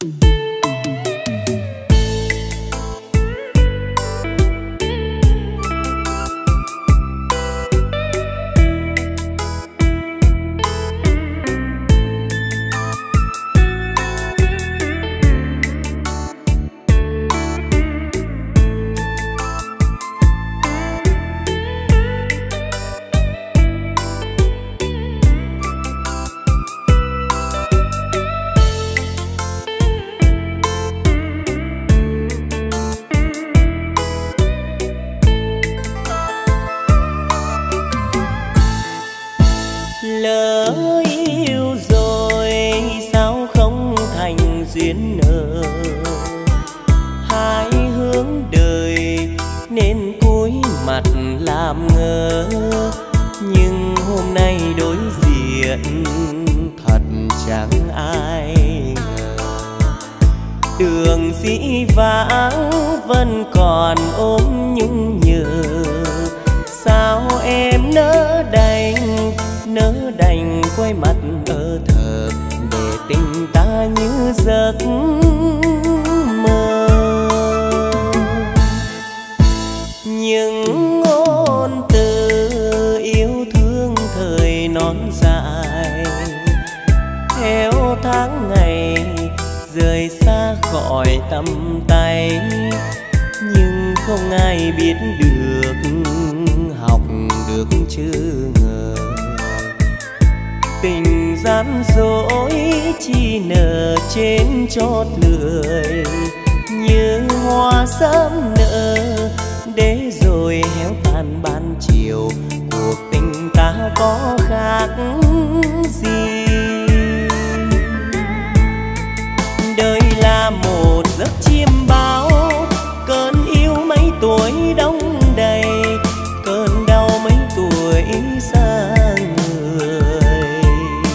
Lỡ yêu rồi sao không thành duyên nợ, hai hướng đời nên cúi mặt làm ngơ. Nhưng hôm nay đối diện thật chẳng ai ngờ, đường dĩ vãng vẫn còn ôm nhung nhớ. Sao em nỡ đành quay mặt ở thờ, để tình ta như giấc mơ. Những ngôn từ yêu thương thời non dài, theo tháng ngày rời xa khỏi tầm tay. Nhưng không ai biết được, học được chưa ngờ, tình gian dối chỉ nở trên chót lưỡi. Như hoa sớm nở để rồi héo tàn ban chiều, cuộc tình ta có khác gì. Đời là một giấc chiêm bao, cơn yêu mấy tuổi đông đầy, cơn đau mấy tuổi xa người.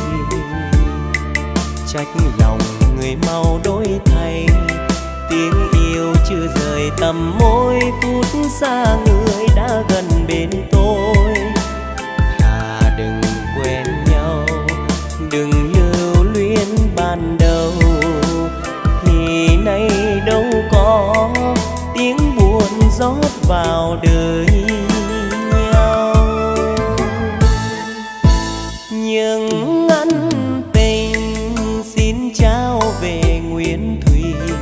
Trách lòng người mau đổi thay, tiếng yêu chưa rời tầm môi, phút xa người đã gần bên tôi. Thà đừng quen nhau, đừng lưu luyến ban đầu, thì nay đâu có tiếng buồn rót vào đời nhau. Nhưng ân tình xin trao về nguyên thủy,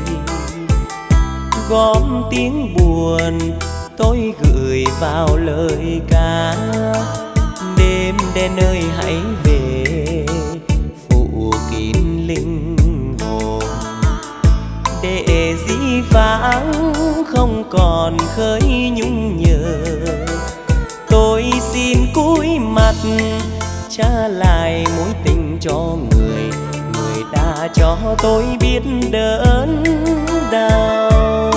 gom tiếng buồn tôi gửi vào lời ca. Đêm đen ơi hãy về, phụ kín linh hồn, để dĩ vãng không còn khơi nhung nhớ. Tôi xin cúi mặt trả lại mối tình cho người đã cho tôi biết đớn đau.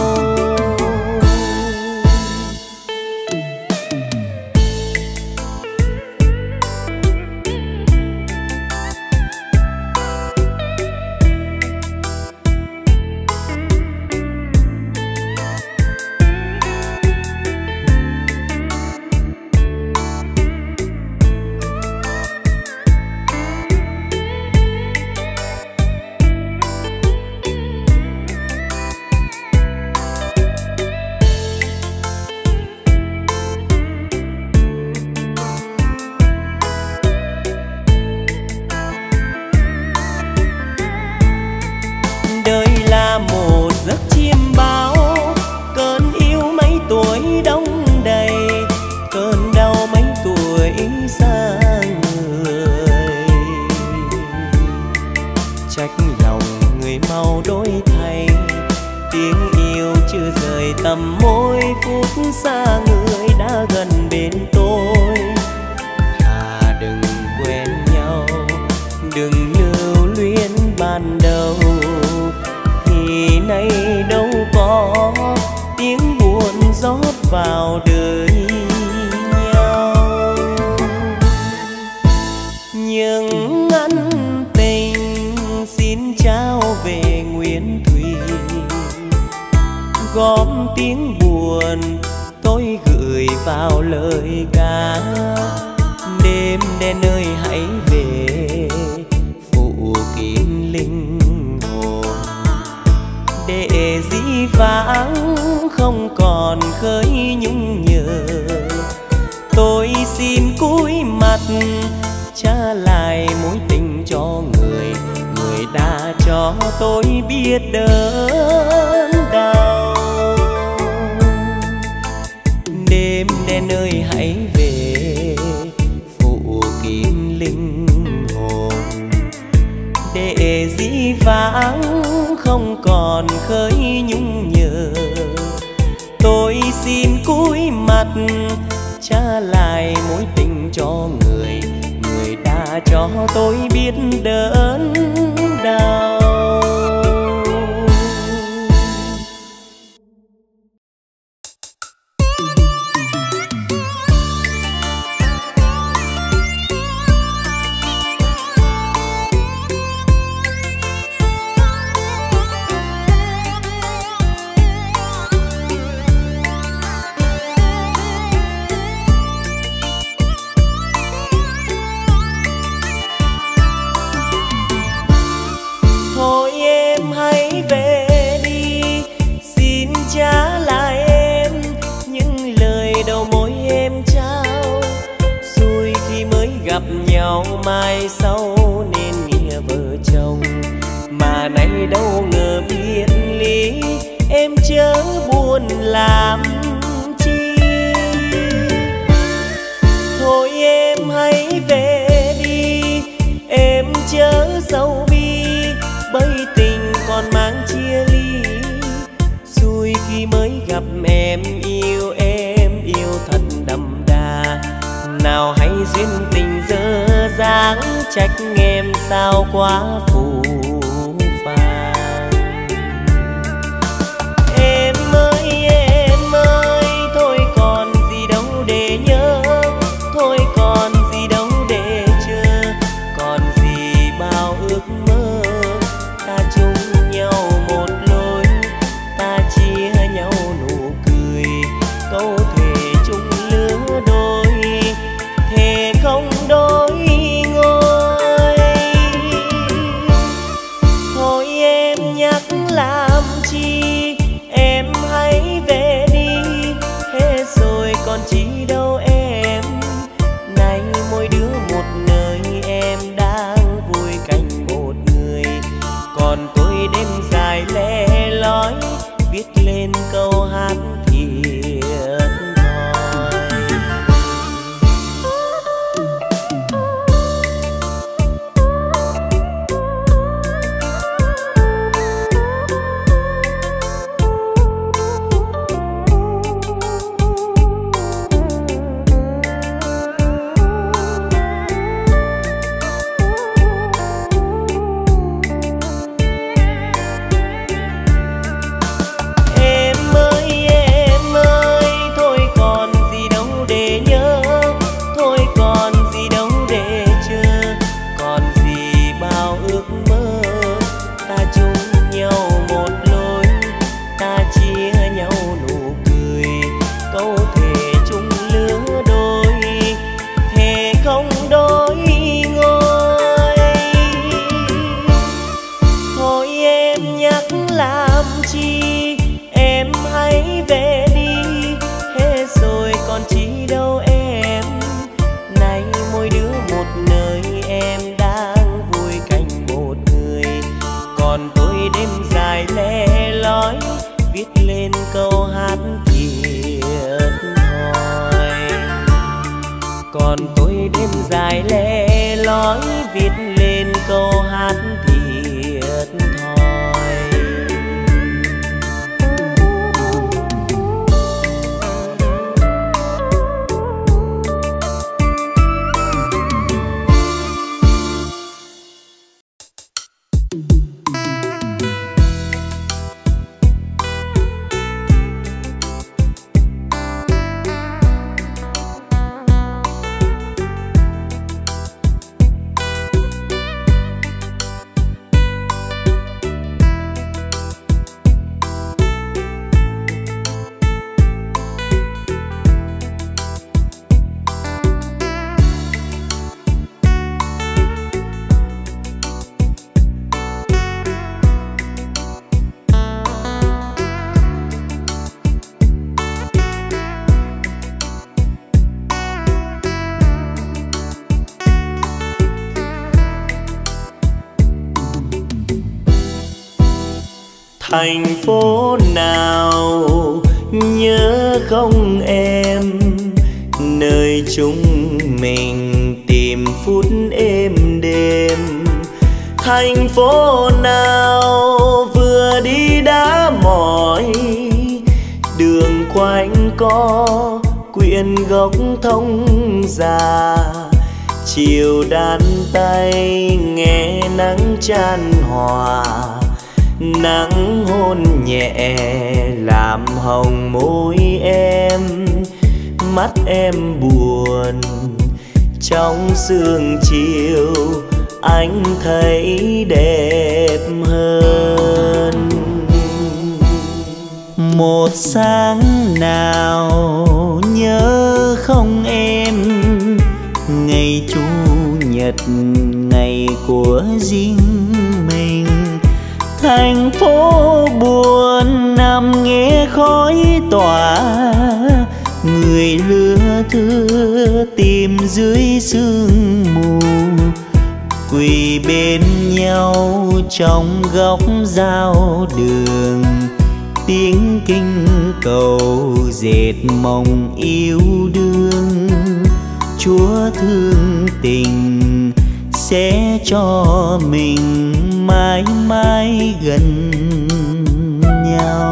Một giấc chiêm bao, cơn yêu mấy tuổi đông đầy, cơn đau mấy tuổi xa người. Trách lòng người mau đổi thay, tiếng yêu chưa rời tầm môi, phút xa người đã gần bên tôi. Thà đừng quen nhau, đừng lưu luyến ban đầu, thì nay đâu có tiếng buồn rót vào đời nhau. Nhưng ân tình xin trao về nguyên thủy, gom tiếng buồn tôi gửi vào lời ca. Đêm đen ơi hãy về, phụ kín linh hồn, vãng không còn khơi nhung nhớ. Tôi xin cúi mặt trả lại mối tình cho người đã cho tôi biết đớn đau. Đêm đen ơi hãy về phụ kín linh hồn, để dĩ vãng không còn khơi nhung nhớ. Tôi xin cúi mặt trả lại mối tình cho người đã cho tôi biết đớn đau. Mai sau nên nghĩa vợ chồng, mà nay đâu ngờ biệt ly, em chớ buồn làm chi. Thôi em hãy về đi, em chớ sầu bi, bởi tình còn mang chia ly. Xui khi mới gặp em yêu thật đậm đà, nào hay duyên tình dở dáng trách em sao quá phù phàng. Em ơi thôi còn gì đâu để nhớ, thôi còn gì đâu để chờ, còn gì bao ước mơ. Ta chung nhau một lối, ta chia nhau nụ cười, câu thề chung lứa đôi, thề không đôi ngôi. Thôi em nhắc làm chi, em hãy về đi, hết rồi còn chi đâu em. Nay mỗi đứa một nơi, em đang vui cạnh một người, còn tôi đêm dài lẻ loi viết lên câu hát thiệt thòi. Còn tôi đêm dài lẻ loi viết lên câu hát thiệt thòi. Thành phố nào nhớ không em, nơi chúng mình tìm phút êm đêm. Thành phố nào vừa đi đã mỏi, đường quanh co quyện gốc thông già. Chiều đan tay nghe nắng chan hòa, nắng hôn nhẹ làm hồng môi em. Mắt em buồn trong sương chiều, anh thấy đẹp hơn. Một sáng nào nhớ không em, ngày chủ nhật ngày của riêng mình. Thành phố buồn nằm nghe khói tỏa, người lưa thưa tìm dưới sương mù. Quỳ bên nhau trong góc giao đường, tiếng kinh cầu dệt mộng yêu đương. Chúa thương tình sẽ cho mình mãi mãi gần nhau.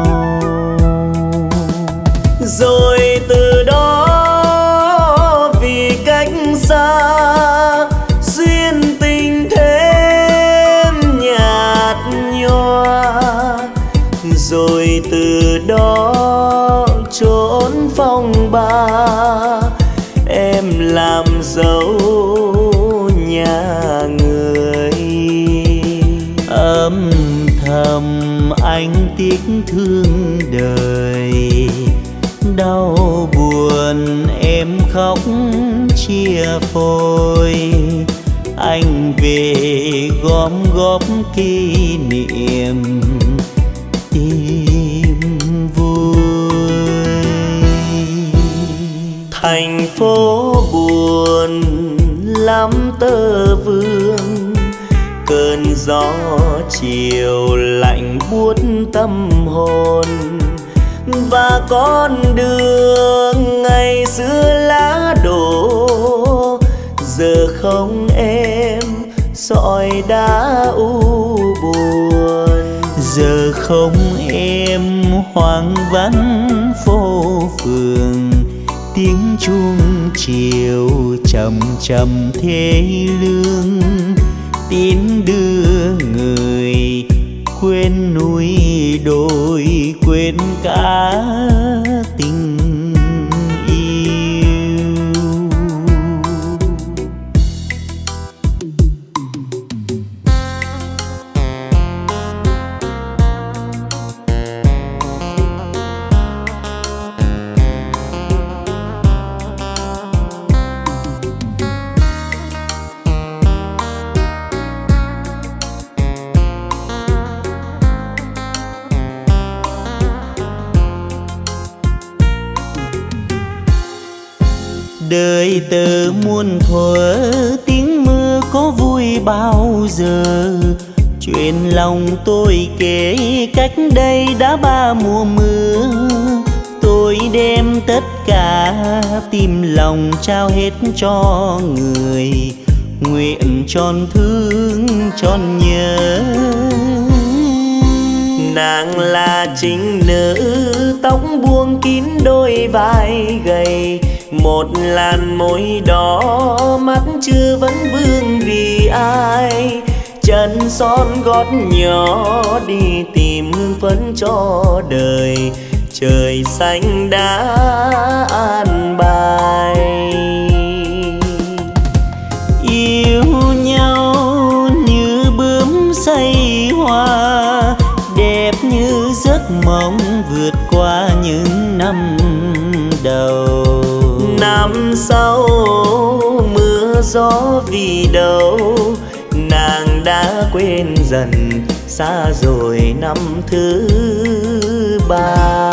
Rồi từ đó vì cách xa, duyên tình thêm nhạt nhòa. Rồi từ đó trốn phong ba, em làm dấu nhà người. Âm thầm anh tiếc thương đời, đau buồn em khóc chia phôi. Anh về gom góp kỷ niệm tìm vui. Thành phố buồn lắm tơ vương, cơn gió chiều lạnh buốt tâm hồn. Và con đường ngày xưa lá đổ, giờ không em sỏi đá u buồn. Giờ không em hoang vắng phố phường, tiếng chuông chiều chậm chậm thế lương. Tin đưa người quên núi đồi, quên cả tình yêu. Đời tơ muôn thuở, tiếng mưa có vui bao giờ. Chuyện lòng tôi kể cách đây đã 3 mùa mưa. Tôi đem tất cả tim lòng trao hết cho người, nguyện tròn thương tròn nhớ. Nàng là chính nữ, tóc buông kín đôi vai gầy. Một làn môi đỏ, mắt chưa vẫn vương vì ai. Chân son gót nhỏ đi tìm hương phấn cho đời. Trời xanh đã an bài. Yêu nhau như bướm say hoa, đẹp như giấc mộng vượt qua những năm đầu. Năm sau mưa gió vì đâu, nàng đã quên dần xa rồi năm thứ 3.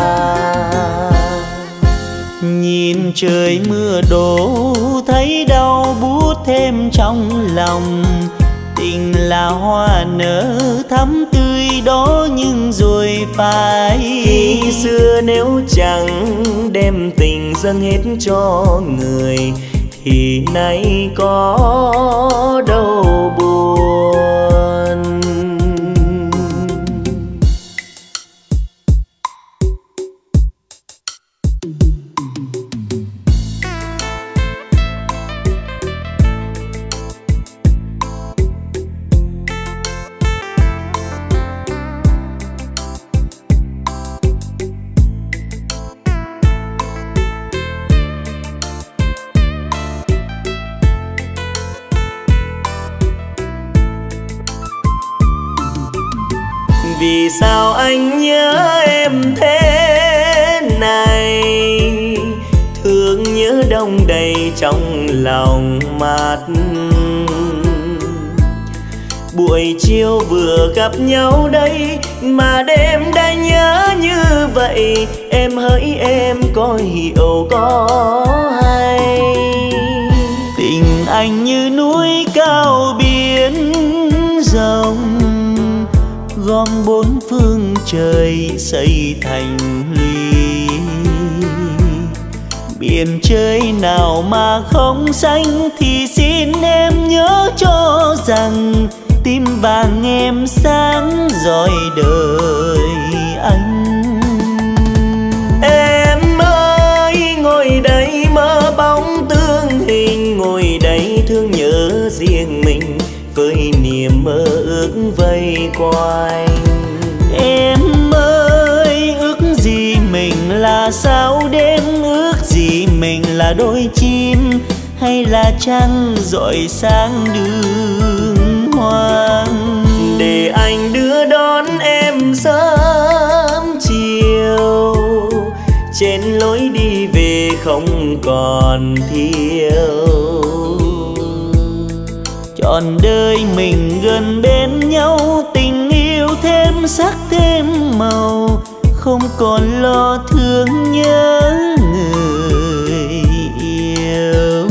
Nhìn trời mưa đổ thấy đau buốt thêm trong lòng. Tình là hoa nở thắm tươi đó nhưng rồi phải. Khi xưa nếu chẳng đem tình dâng hết cho người thì nay có đâu buồn. Vì sao anh nhớ em thế này, thương nhớ đông đầy trong lòng mắt. Buổi chiều vừa gặp nhau đây mà đêm đã nhớ như vậy. Em hỡi em có hiểu có hay. Tình anh như núi cao biển rộng, gom bốn phương trời xây thành lũy. Biển trời nào mà không xanh thì xin em nhớ cho rằng tim vàng em sáng rọi đời anh. Em ơi ngồi đây mơ bóng tương hình, ngồi đây thương nhớ riêng mình với niềm mơ ước vây quanh. Em ơi ước gì mình là sao đêm, ước gì mình là đôi chim hay là trăng rọi sáng đường hoang. Để anh đưa đón em sớm chiều, trên lối đi về không còn thiếu. Trọn đời mình gần bên nhau, tình yêu thêm sắc thêm màu, không còn lo thương nhớ người yêu.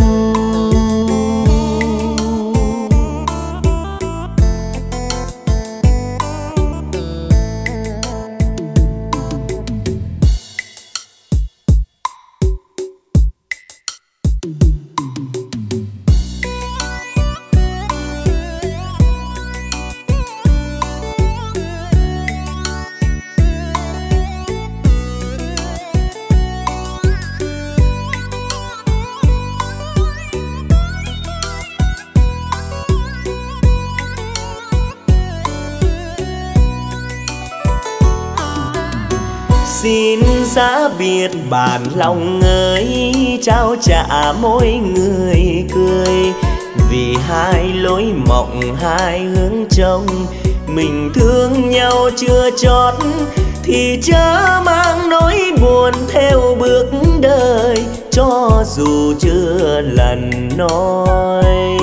Xin giá biệt bản lòng ơi, trao trả mỗi người cười. Vì hai lối mộng hai hướng trông, mình thương nhau chưa chót thì chớ mang nỗi buồn theo bước đời, cho dù chưa lần nói.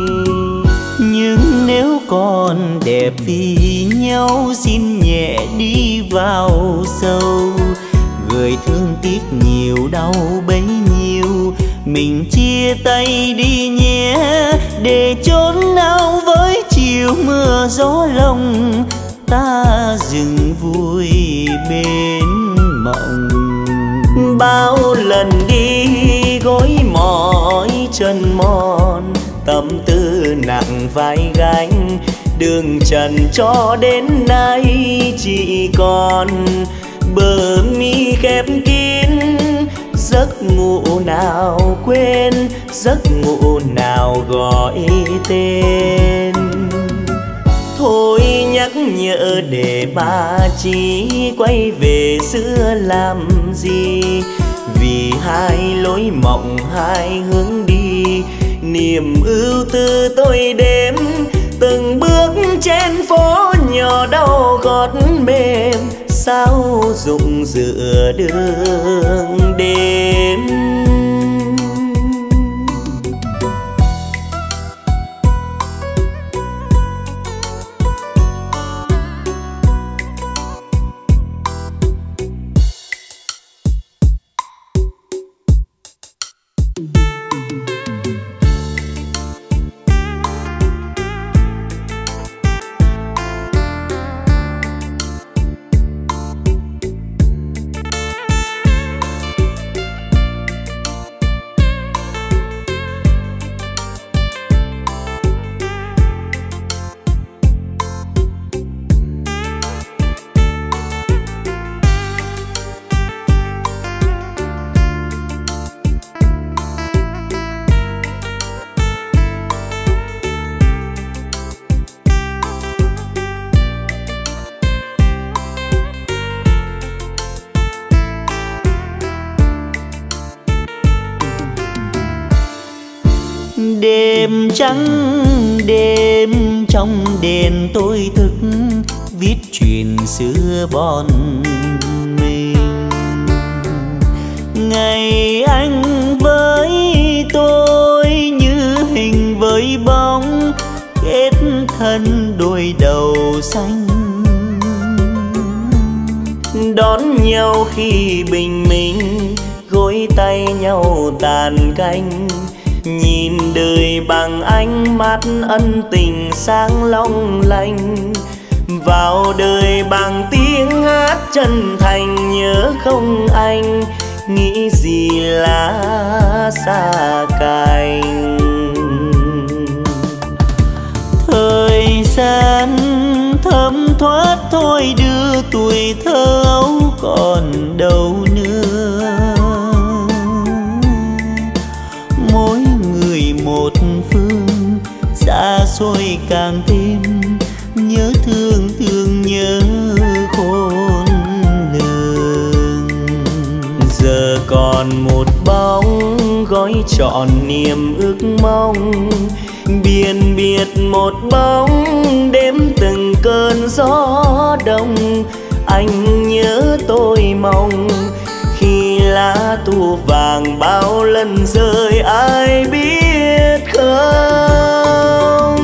Nhưng nếu còn đẹp vì nhau xin nhẹ đi vào sâu, người thương tiếc nhiều đau bấy nhiêu, mình chia tay đi nhé để chốn nào với chiều mưa gió lòng, ta dừng vui bên mộng. Bao lần đi gối mỏi chân mòn, tâm tư nặng vai gánh, đường trần cho đến nay chỉ còn bờ mi khép kín. Giấc ngủ nào quên, giấc ngủ nào gọi tên. Thôi nhắc nhở để bà chỉ quay về xưa làm gì, vì hai lối mộng hai hướng đi. Niềm ưu tư tôi đêm từng bước trên phố nhỏ đau gót mềm, sao rụng giữa đường đêm. Đêm trắng đêm trong đèn tôi thức viết chuyện xưa bọn mình. Ngày anh với tôi như hình với bóng, kết thân đôi đầu xanh. Đón nhau khi bình minh, gối tay nhau tàn canh. Nhìn đời bằng ánh mắt ân tình sáng long lanh. Vào đời bằng tiếng hát chân thành, nhớ không anh, nghĩ gì lá xa cành. Thời gian thấm thoát thôi đưa tuổi thơ ấu còn đâu nữa. Mỗi người một phương, xa xôi càng thêm nhớ thương thương nhớ khôn lường. Giờ còn một bóng gói trọn niềm ước mong, biển biệt một bóng đêm từng cơn gió đông. Anh nhớ tôi mong khi lá thu vàng bao lần rơi, ai biết không.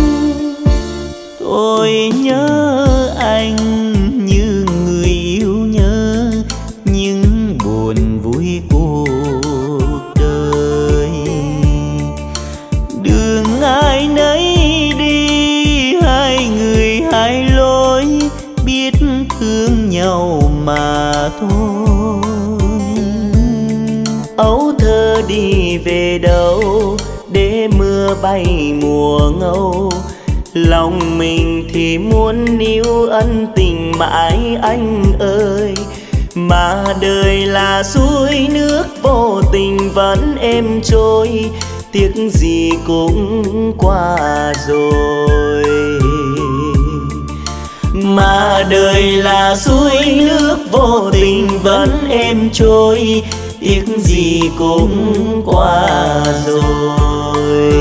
Tôi nhớ anh như người yêu nhớ những buồn vui cuộc đời. Đường ai nấy đi, hai người hai lối, biết thương nhau mà thôi. Ấu thơ đi về đâu để mưa bay mùa ngâu. Lòng mình thì muốn níu ân tình mãi anh ơi. Mà đời là suối nước vô tình vẫn êm trôi, tiếc gì cũng qua rồi. Mà đời là suối nước vô tình vẫn êm trôi, tiếc gì cũng qua rồi.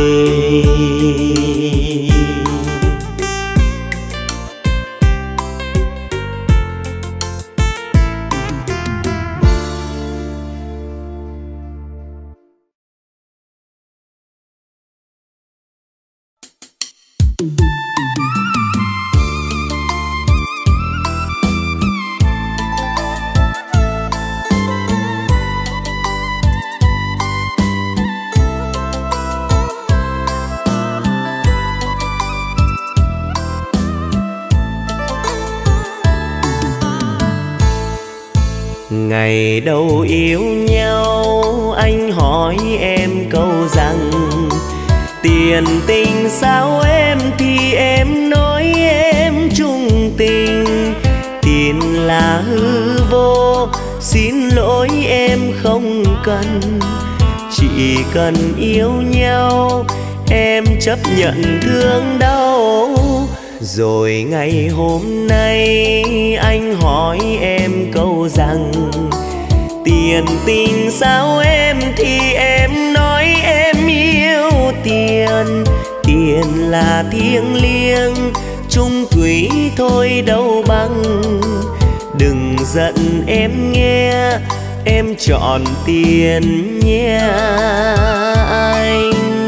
Ngày đầu yêu nhau anh hỏi em câu rằng tiền tình sao em, thì em nói em chung tình. Tiền là hư vô, xin lỗi em không cần. Chỉ cần yêu nhau em chấp nhận thương đau. Rồi ngày hôm nay anh hỏi em câu rằng tiền tình sao em, thì em nói em yêu tiền. Tiền là thiêng liêng, chung thủy thôi đâu bằng. Đừng giận em nghe, em chọn tiền nhé anh.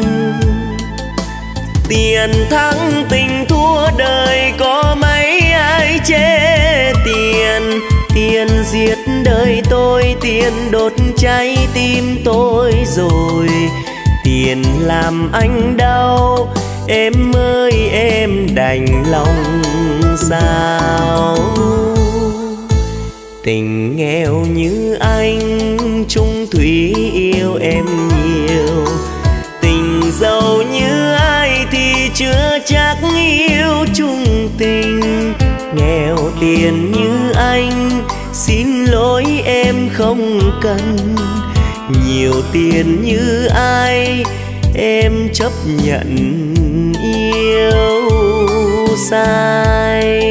Tiền thắng tình thua đời, có mấy ai chê tiền. Tiền giết đời tôi, tiền đốt cháy tim tôi rồi. Tiền làm anh đau, em ơi em đành lòng sao. Tình nghèo như anh, chung thủy yêu em nhiều. Tình giàu như ai thì chưa chắc yêu chung tình. Nghèo tiền như anh, xin lỗi em không cần. Nhiều tiền như ai, em chấp nhận yêu sai.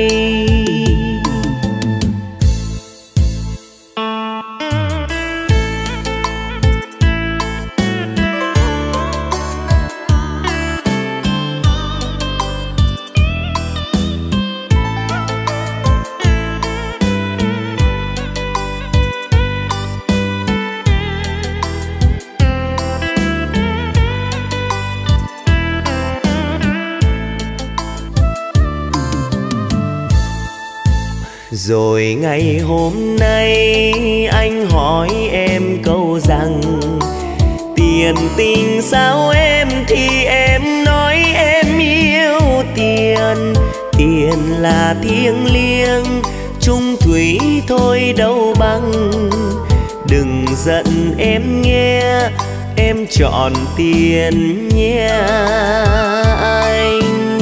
Rồi ngày hôm nay anh hỏi em câu rằng tiền tình sao em, thì em nói em yêu tiền. Tiền là thiêng liêng, chung thủy thôi đâu bằng. Đừng giận em nghe, em chọn tiền nhé anh.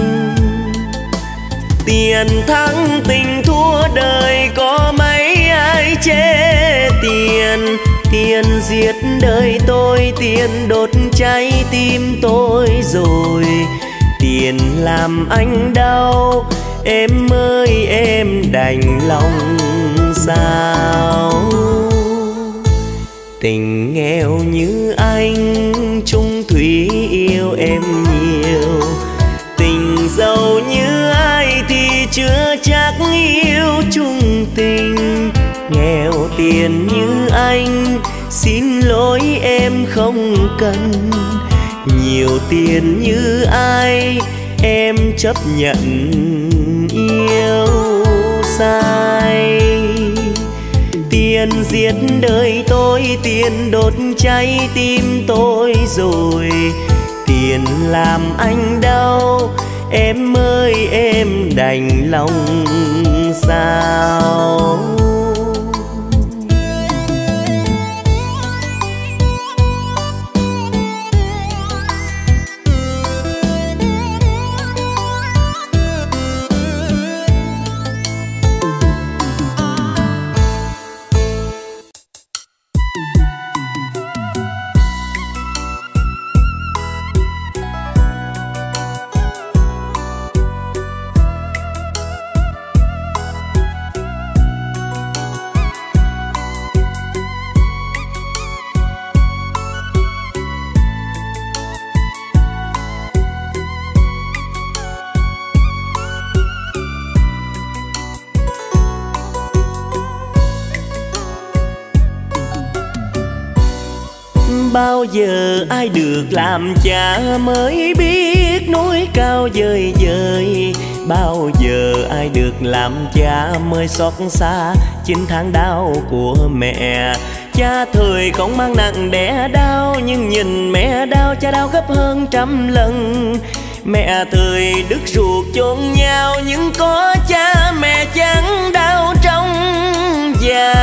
Tiền thắng tình thua đời, có mấy ai chê tiền. Tiền giết đời tôi, tiền đốt cháy tim tôi rồi. Tiền làm anh đau, em ơi em đành lòng sao. Tình nghèo như anh, chung thủy yêu em nhiều. Tình giàu như ai thì chưa chắc yêu chung tình. Nghèo tiền như anh, xin lỗi em không cần. Nhiều tiền như ai, em chấp nhận yêu sai. Tiền giết đời tôi, tiền đốt cháy tim tôi rồi. Tiền làm anh đau, em ơi em đành lòng sao. Bao giờ ai được làm cha mới biết núi cao dời dời. Bao giờ ai được làm cha mới xót xa 9 tháng đau của mẹ. Cha thời không mang nặng đẻ đau, nhưng nhìn mẹ đau cha đau gấp hơn trăm lần. Mẹ thời đứt ruột chôn nhau, nhưng có cha mẹ chẳng đau trong già.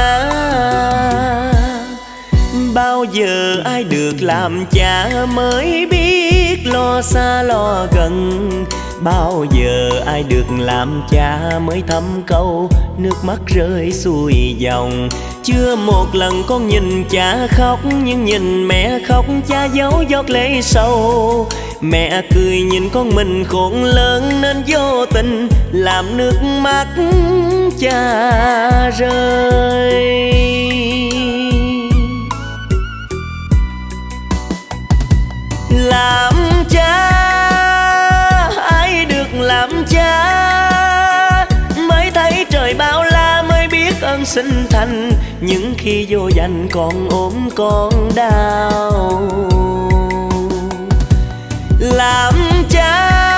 Bao giờ ai được làm cha mới biết lo xa lo gần. Bao giờ ai được làm cha mới thấm câu nước mắt rơi xuôi dòng. Chưa một lần con nhìn cha khóc, nhưng nhìn mẹ khóc cha giấu giọt lệ sâu. Mẹ cười nhìn con mình khôn lớn, nên vô tình làm nước mắt cha rơi. Làm cha, ai được làm cha mới thấy trời bao la, mới biết ơn sinh thành. Những khi vô danh còn ốm còn đau. Làm cha,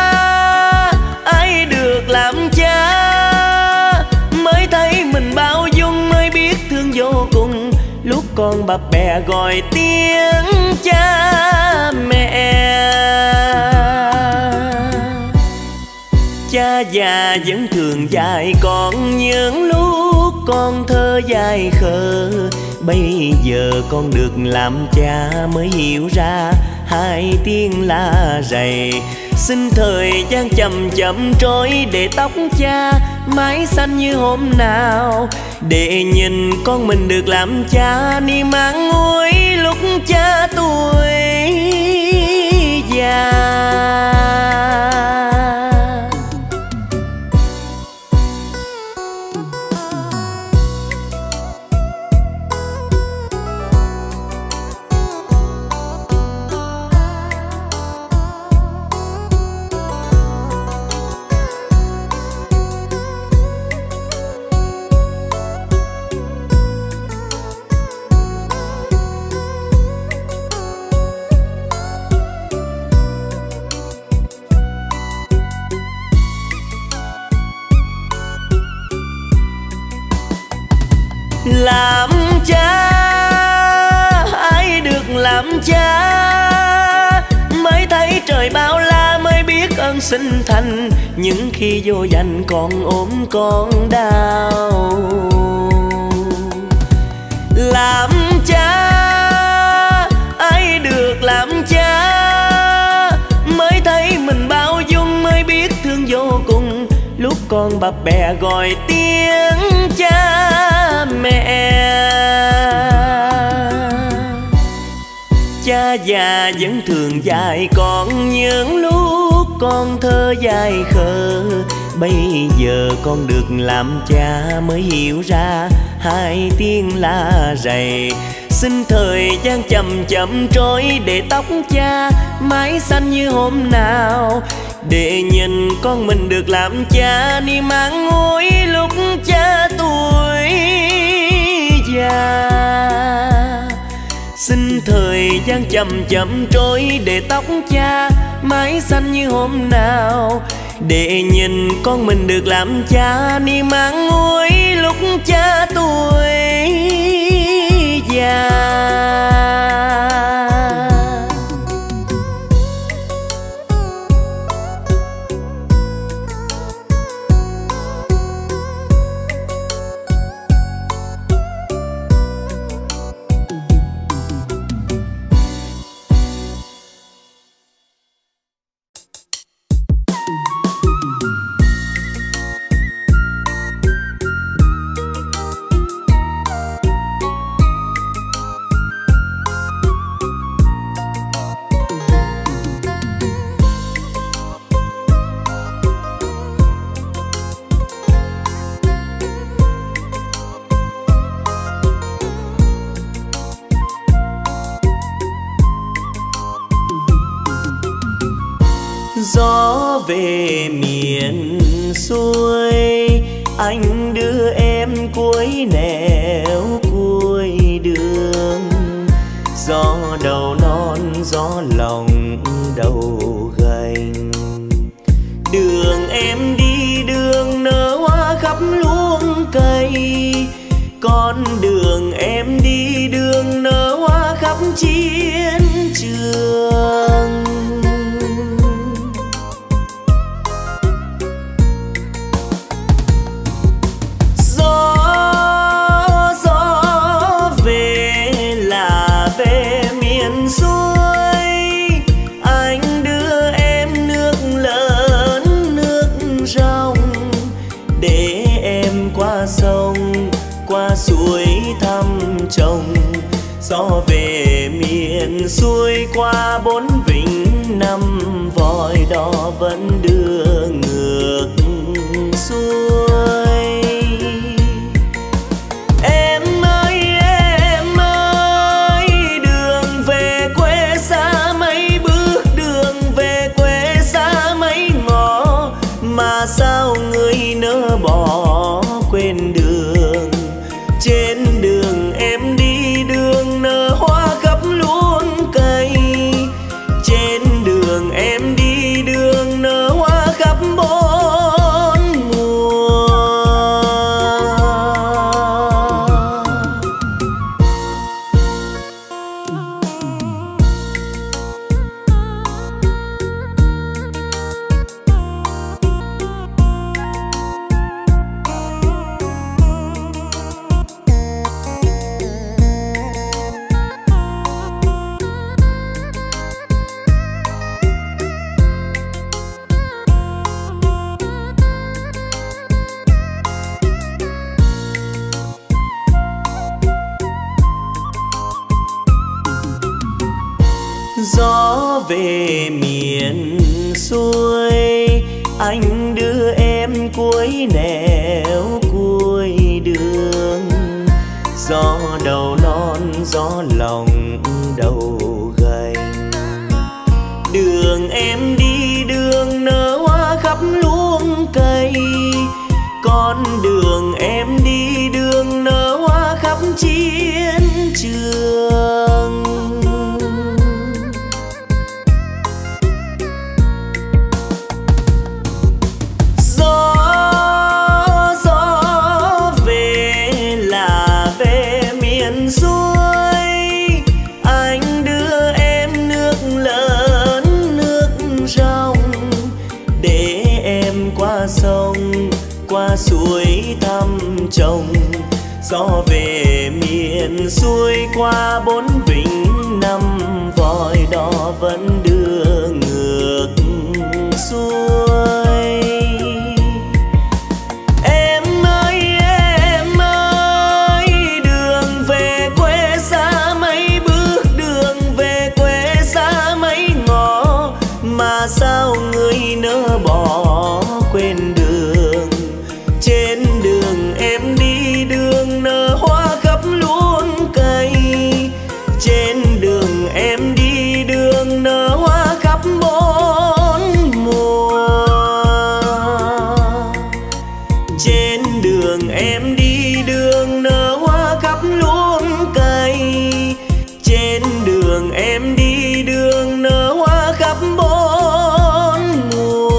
ai được làm cha mới thấy mình bao dung, mới biết thương vô cùng. Lúc con bập bẹ gọi tiếng cha mẹ, cha già vẫn thường dạy con những lúc con thơ dại khờ. Bây giờ con được làm cha mới hiểu ra hai tiếng la rầy. Xin thời gian chậm chậm trôi, để tóc cha mái xanh như hôm nào. Để nhìn con mình được làm cha, niềm an ủi lúc cha tuổi già. Làm cha ai được làm cha, mới thấy trời bao la, mới biết ơn sinh thành. Những khi vô danh còn ôm con đau. Làm cha ai được làm cha, mới thấy mình bao dung, mới biết thương vô cùng. Lúc con bập bẹ gọi tiếng cha mẹ, cha già vẫn thường dạy con những lúc con thơ dại khờ. Bây giờ con được làm cha mới hiểu ra hai tiếng la rầy. Xin thời gian chậm chậm trôi để tóc cha mái xanh như hôm nào, để nhìn con mình được làm cha ni mang ngôi lúc cha tuổi già. Xin thời gian chậm chậm trôi để tóc cha mái xanh như hôm nào, để nhìn con mình được làm cha ni mang ngôi lúc cha tuổi già. Gió về miền xuôi, anh đưa em cuối nẻo cuối đường. Gió đầu non gió lòng đầu gành, đường em đi đường nở hoa khắp luống cây. Con đường em đi đường nở hoa khắp chiến trường. Qua suối thăm chồng, gió về miền xuôi qua bốn vịnh năm vòi đò vẫn đưa ngược xuôi. Em ơi đường về quê xa mấy bước, đường về quê xa mấy ngõ, mà sao người nỡ bỏ quên đường. Trên đường em đi đường nở hoa khắp luống cây. Trên đường em đi đường nở hoa khắp bốn mùa. Gió về miền xuôi, anh đưa em cuối nẻo cuối đường. Gió đầu non gió lòng đầu gành, đường em đi đường nở hoa khắp luống cây. Con đường em đi đường nở hoa khắp chiến trường. Gió chồng. Gió về miền xuôi qua 4 vịnh 5 vòi đò vẫn đưa ngược xuôi. Em ơi, đường về quê xa mấy bước, đường về quê xa mấy ngõ, mà sao người nỡ bỏ quên đường. Trên đường em đi, đường nở hoa khắp luống cây. Trên đường em đi, đường nở hoa khắp 4 mùa. Trên đường em đi, đường nở hoa khắp luống cây. Trên đường em đi, đường nở hoa khắp 4 mùa.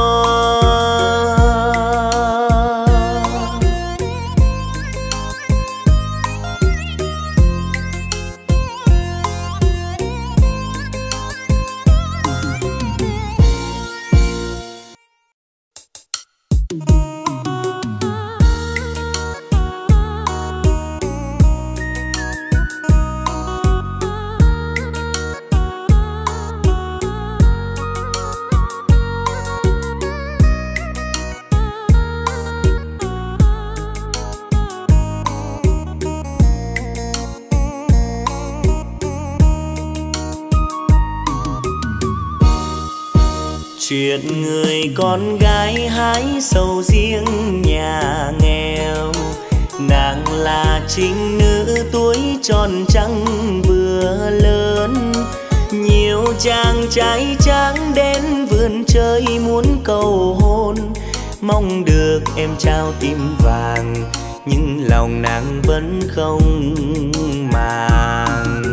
Chuyện người con gái hái sầu riêng nhà nghèo, nàng là trinh nữ tuổi tròn trăng vừa lớn. Nhiều chàng trai tráng đến vườn chơi muốn cầu hôn, mong được em trao tim vàng nhưng lòng nàng vẫn không màng.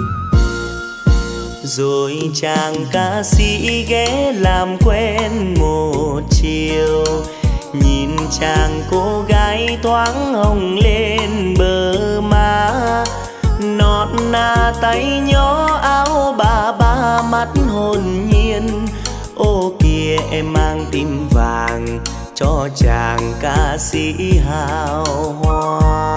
Rồi chàng ca sĩ ghé làm quen một chiều, nhìn chàng cô gái thoáng hồng lên bờ má. Nót na tay nhỏ áo bà ba mắt hồn nhiên, ô kìa em mang tim vàng cho chàng ca sĩ hào hoa.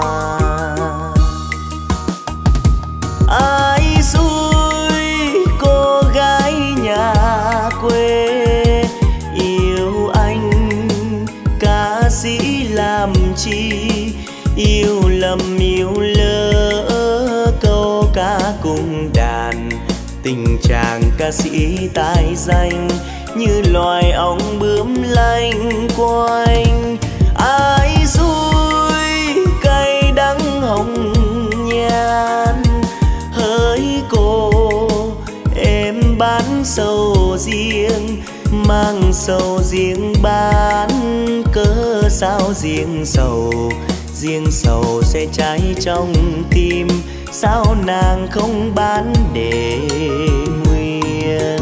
Ai xui cô gái nhà quê yêu anh ca sĩ làm chi, yêu lầm yêu lỡ câu ca cùng đàn. Tình chàng ca sĩ tài danh như loài ong bướm lanh quanh. Ai xui cay đắng hồng nhan, hỡi cô em bán sầu riêng, mang sầu riêng bán cớ sao riêng sầu sẽ cháy trong tim. Sao nàng không bán để nguyên?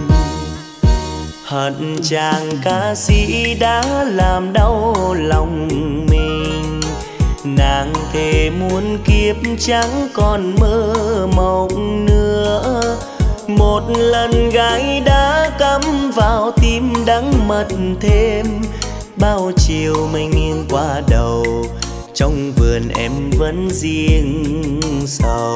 Hận chàng ca sĩ đã làm đau lòng mình, nàng thề muôn kiếp chẳng còn mơ mộng nữa. Một lần gái đã cắm vào tim đắng mật thêm, bao chiều mây nghiêng qua đầu, trong vườn em vẫn riêng sầu.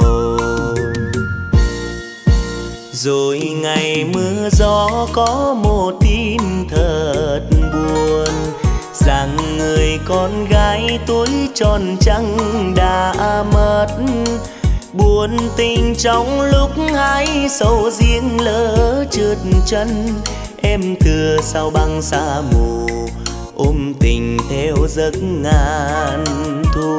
Rồi ngày mưa gió có một tin thật buồn, rằng người con gái tuổi tròn trăng đã mất. Buồn tình trong lúc hái sầu riêng lỡ trượt chân, em tựa sao băng xa mù ôm tình theo giấc ngàn thu.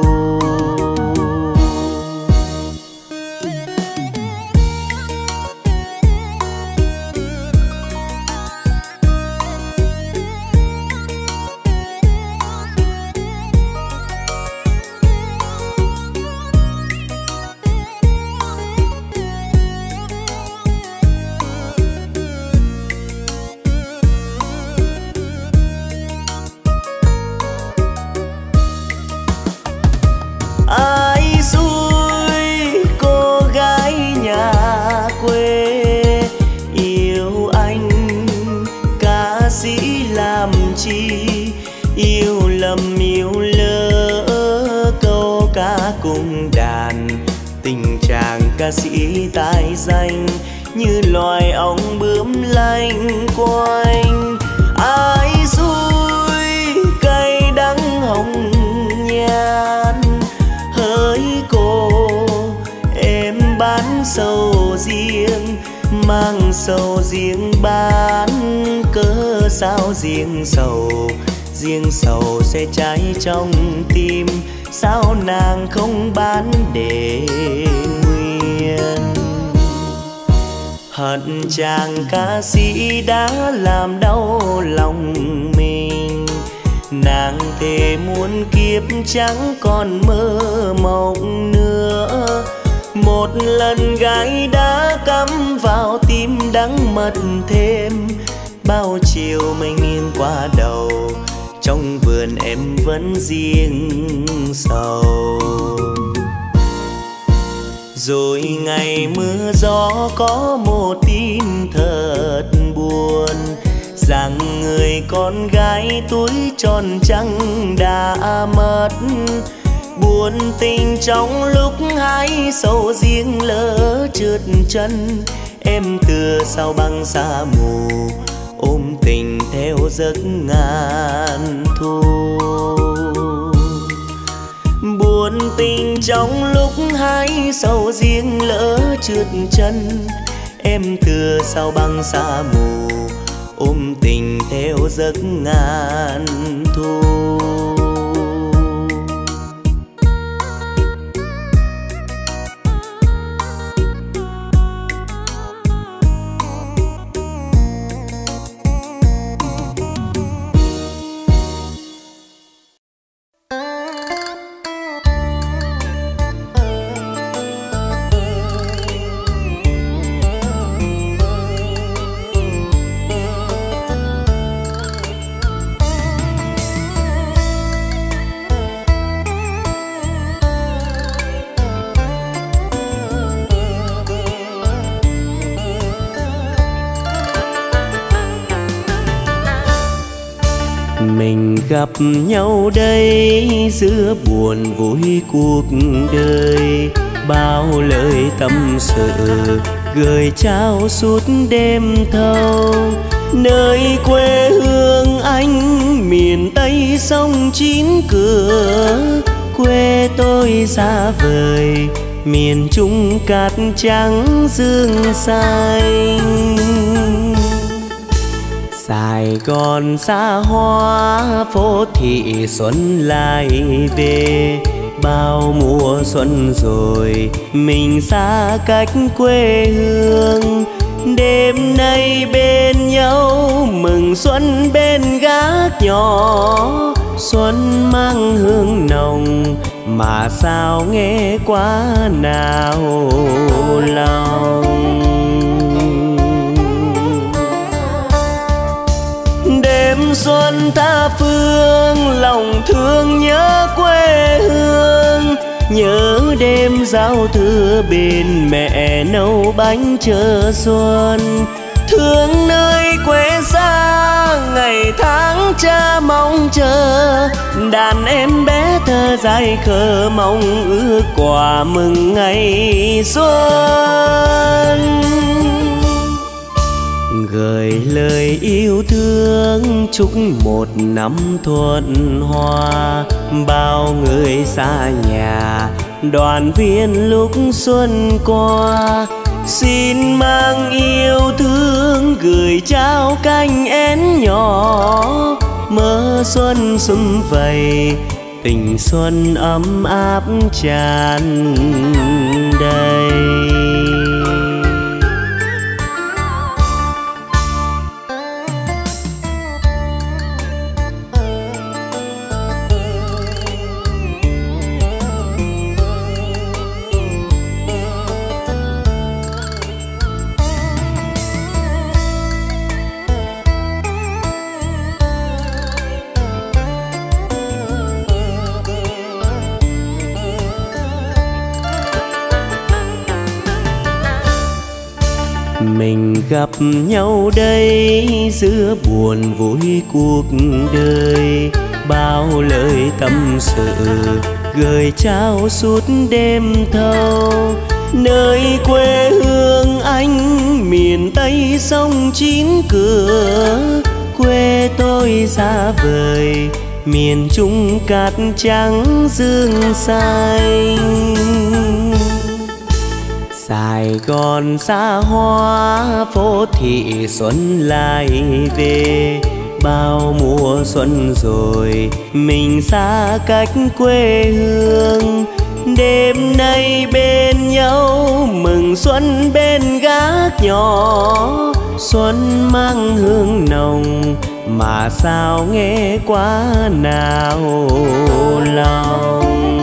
ca cùng đàn, tình chàng ca sĩ tài danh như loài ong bướm lanh quanh. Ai xui cay đắng hồng nhan hỡi cô, em bán sầu riêng mang sầu riêng bán, cớ sao riêng sầu sẽ cháy trong tim, sao nàng không bán để nguyên. Hận chàng ca sĩ đã làm đau lòng mình, nàng thề muôn kiếp chẳng còn mơ mộng nữa. Một lần gái đã cắm vào tim đắng mất thêm, bao chiều mây nghiêng qua đầu, trong vườn em vẫn riêng sầu. Rồi ngày mưa gió có một tin thật buồn, rằng người con gái tuổi tròn trăng đã mất. Buồn tình trong lúc hái sầu riêng lỡ trượt chân, em tựa sao băng xa mù ôm tình theo giấc ngàn thu. Buồn tình trong lúc hái sầu riêng lỡ trượt chân, em tựa sao băng xa mù ôm tình theo giấc ngàn thu. Mình gặp nhau đây giữa buồn vui cuộc đời, bao lời tâm sự gửi trao suốt đêm thâu. Nơi quê hương anh miền Tây sông chín cửa, quê tôi xa vời miền Trung cát trắng dương xanh. Sài Gòn xa hoa phố thị xuân lại về, bao mùa xuân rồi mình xa cách quê hương. Đêm nay bên nhau mừng xuân bên gác nhỏ, xuân mang hương nồng mà sao nghe quá nào lòng. Đêm xuân tha phương lòng thương nhớ quê hương, nhớ đêm giao thừa bên mẹ nấu bánh chờ xuân. Thương nơi quê xa ngày tháng cha mong chờ, đàn em bé thơ dại khờ mong ước quà mừng ngày xuân. Gửi lời yêu thương chúc một năm thuận hòa, bao người xa nhà đoàn viên lúc xuân qua. Xin mang yêu thương gửi trao canh én nhỏ, mơ xuân sum vầy tình xuân ấm áp tràn đầy. Mình gặp nhau đây giữa buồn vui cuộc đời, bao lời tâm sự gửi trao suốt đêm thâu. Nơi quê hương anh miền Tây sông Chín Cửa, quê tôi xa vời miền Trung cát trắng dương xanh. Sài Gòn xa hoa phố thị xuân lại về, bao mùa xuân rồi mình xa cách quê hương. Đêm nay bên nhau mừng xuân bên gác nhỏ, xuân mang hương nồng mà sao nghe quá nào lòng.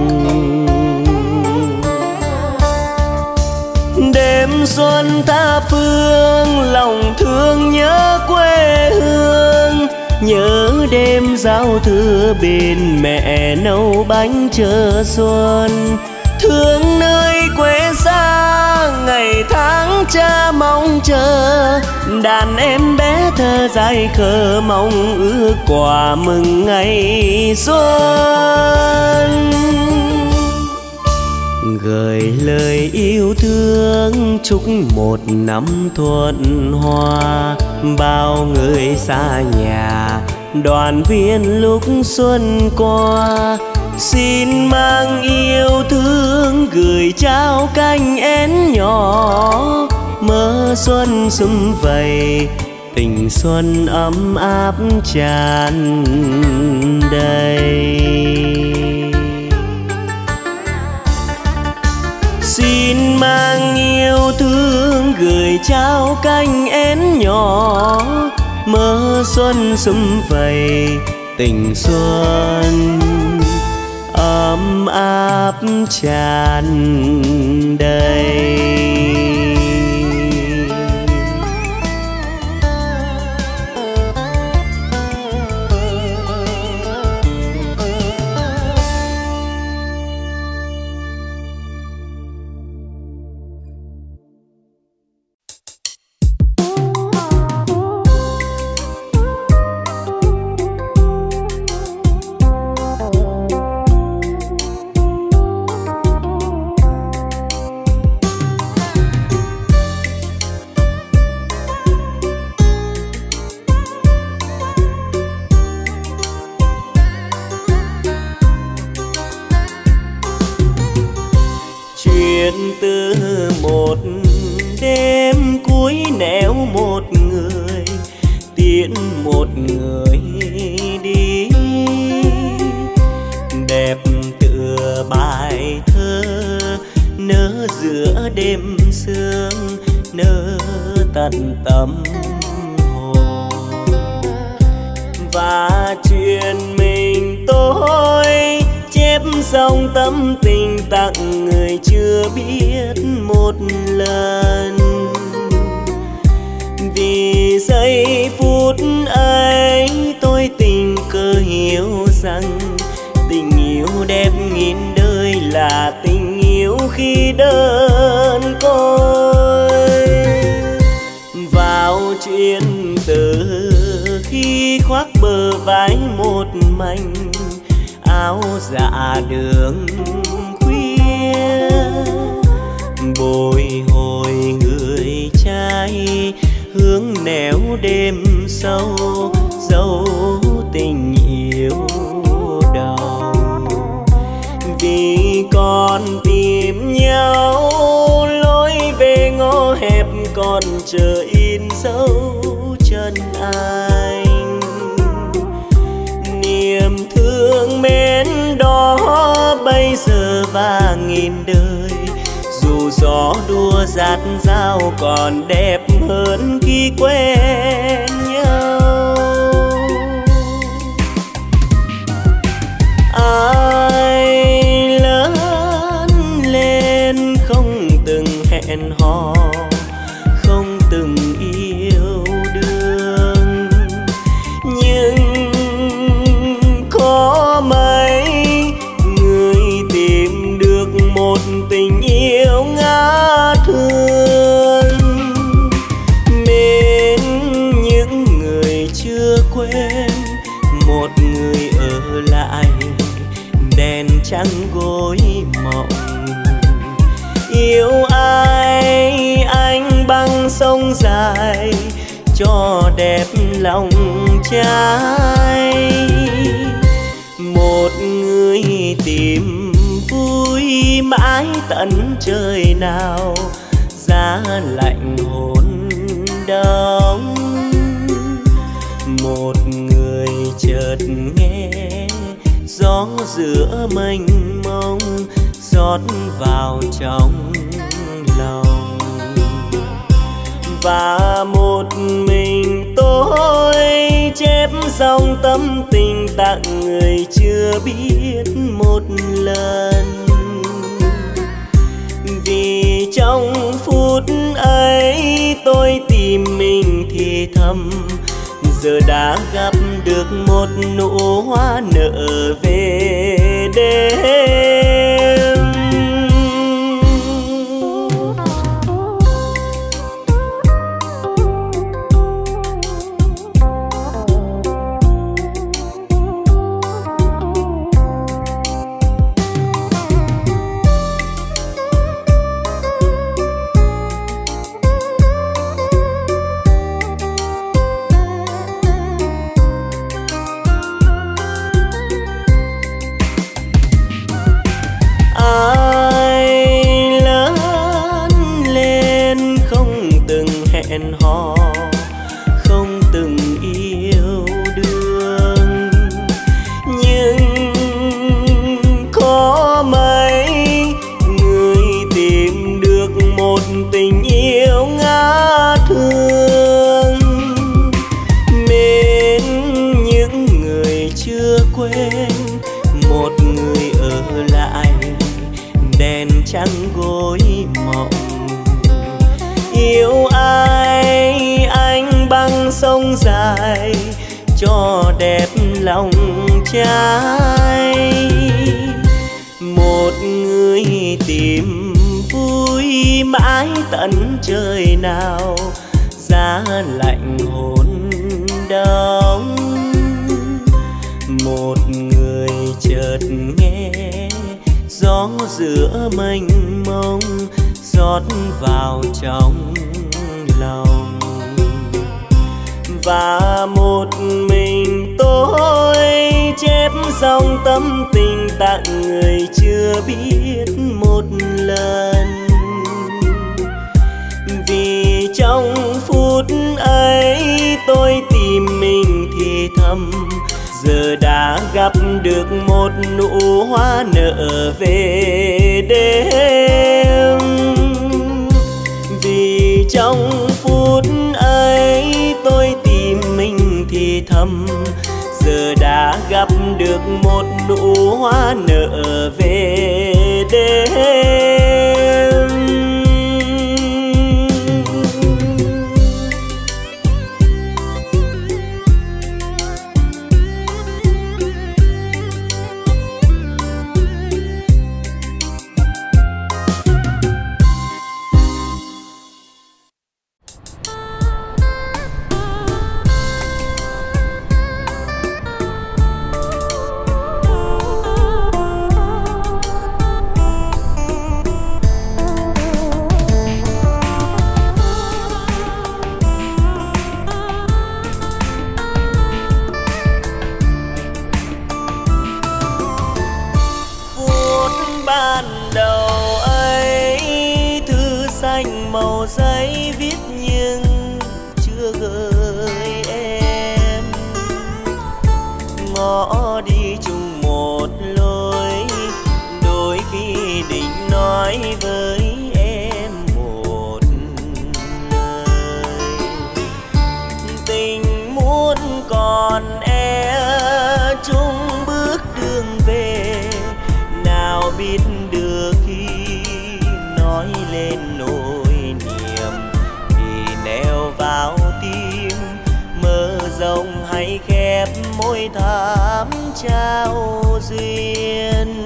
Đêm xuân tha phương lòng thương nhớ quê hương, nhớ đêm giao thừa bên mẹ nấu bánh chờ xuân. Thương nơi quê xa ngày tháng cha mong chờ, đàn em bé thơ dại khờ mong ước quà mừng ngày xuân. Gửi lời yêu thương chúc một năm thuận hòa, bao người xa nhà đoàn viên lúc xuân qua. Xin mang yêu thương gửi trao canh én nhỏ, mơ xuân sum vầy tình xuân ấm áp tràn đầy. Xin mang yêu thương gửi trao canh én nhỏ, mơ xuân sum vầy tình xuân ấm áp tràn đầy. Từ một đêm cuối nẻo một người tiễn một người đi, đẹp tựa bài thơ nở giữa đêm sương nở tận tâm hồn. Và chuyện mình tôi chép dòng tâm tình tặng người chưa biết một lần. Vì giây phút ấy tôi tình cờ hiểu rằng tình yêu đẹp nghìn đời là tình yêu khi đơn côi. Vào chuyện từ khi khoác bờ vai một mảnh áo dạ đường khuya, bồi hồi người trai hướng nẻo đêm sâu dấu tình yêu đầu. Vì còn tìm nhau lối về ngõ hẹp còn chờ in dấu chân anh. Niềm thương mến đó bây giờ và nghìn đời, dù gió đua dạt dao còn đẹp hơn khi quen nhau. Ai lớn lên không từng hẹn hò, không từng yêu đương, nhưng có mấy người tìm được một tình yêu ngát hương. Mến những người chưa quên, một người ở lại đèn trăng gối mộng. Yêu ai anh băng sông dài cho đẹp lòng trai. Một người tìm vui mãi tận trời nào, giá lạnh hồn đông. Một người chợt nghe gió giữa mênh mông rót vào trong lòng, và một mình tôi chép dòng tâm tình tặng người chưa biết một lần. Vì trong phút ấy tôi tìm mình thì thầm, giờ đã gặp được một nụ hoa nở về đêm. Hẹn hò không từng yêu đương, nhưng có mấy người tìm được một tình yêu ngát thương. Mến những người chưa quên, một người ở lại đèn trăng gối mộng. Yêu ai anh băng sông dài cho đẹp lòng trai. Một người tìm vui mãi tận trời nào, giá lạnh hồn đông. Một người chợt nghe gió giữa mênh mông rót vào trong lòng, và một mình tôi chép dòng tâm tình tặng người chưa biết một lần. Vì trong phút ấy tôi tìm mình thì thầm, giờ đã gặp được một nụ hoa nở về đêm. Vì trong phút ấy tôi tìm mình thì thầm, giờ đã gặp được một nụ hoa nở về đêm. Màu giấy viết nhưng chưa gửi em, ngõ đi chung một lối, đôi khi định nói với em một lời. Tình muốn còn chung bước đường về, nào biết được khi nói lên nỗi neo vào tim, mơ rộng hay khép môi thắm trao duyên.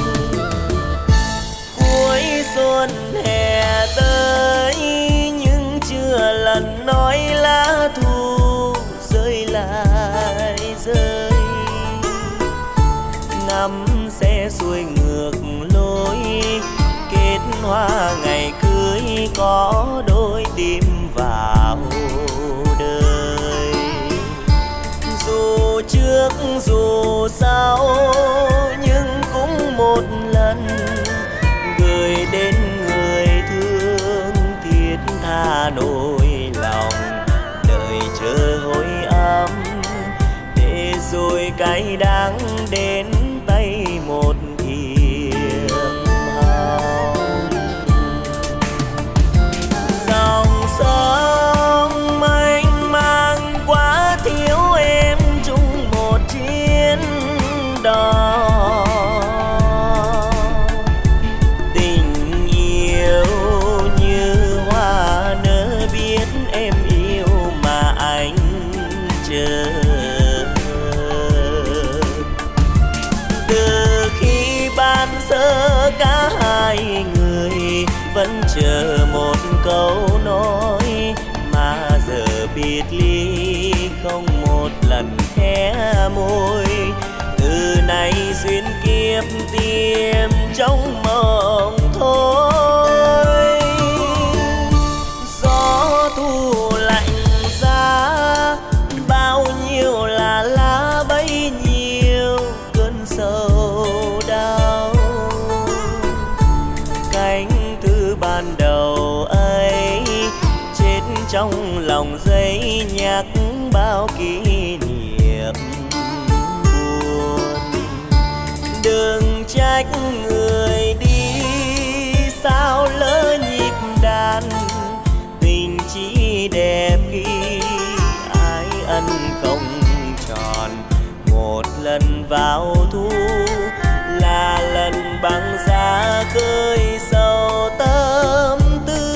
Cuối xuân hè tới nhưng chưa lần nói lá thu rơi lại rơi, ngắm xe xuôi ngược lối, kết hoa ngày cưới có đôi tim vào đời. Dù trước dù sau nhưng cũng một lần gửi đến người thương thiết tha nỗi lòng, đợi chờ hồi âm để rồi cay đắng đến tay một thiệp hồng. Dòng sông mênh mang quá thiếu em chung một chuyến đò, tình yêu như hoa nở biết em yêu mà anh chờ. Từ khi ban sơ cả hai người vẫn chờ một câu nói, mà giờ biệt ly không một lần hé môi. Từ nay xuyên kiếp tìm trong mộng thôi. Gió thu lạnh giá bao nhiêu là lá bấy nhiêu cơn sầu đau. Cánh thư ban đầu ấy chết trong lòng giấy nhắc bao kỷ niệm buồn. Đừng trách người đi sao lỡ nhịp đàn, tình chỉ đẹp khi ai ân không tròn. Một lần vào thu là lần băng giá khơi sâu tâm tư.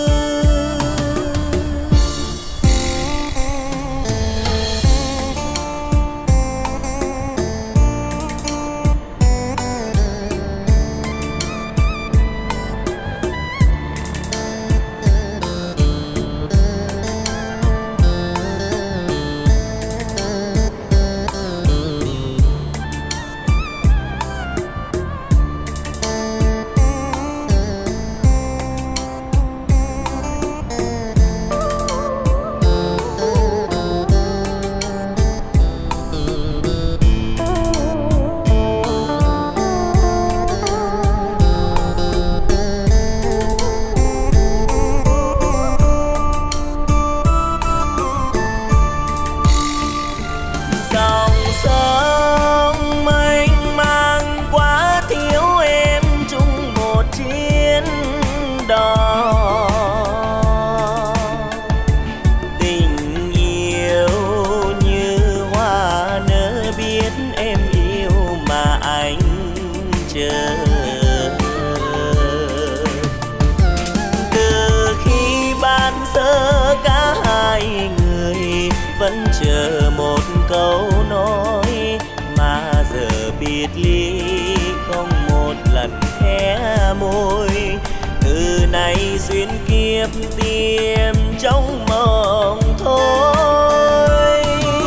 Vẫn chờ một câu nói, mà giờ biệt ly không một lần hé môi. Từ nay xuyên kiếp tìm trong mộng thôi.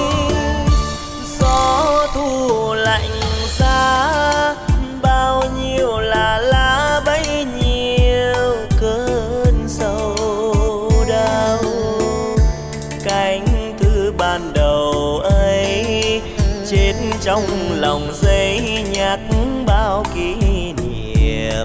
Gió thu lạnh giá bao nhiêu là lá bấy nhiêu cơn sầu đau. Cánh ban đầu ấy chết trong lòng giấy nhắc bao kỷ niệm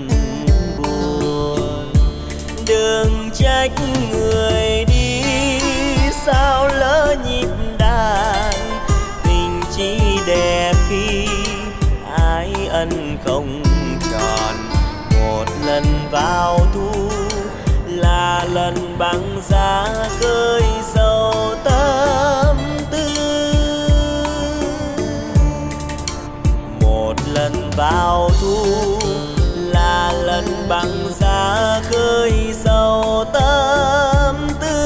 buồn. Đừng trách người đi sao lỡ nhịp đàn, tình chỉ đẹp khi ai ân không tròn. Một lần vào thu là lần băng giá khơi sâu tâm tư. Một lần vào thu là lần băng giá khơi sâu tâm tư.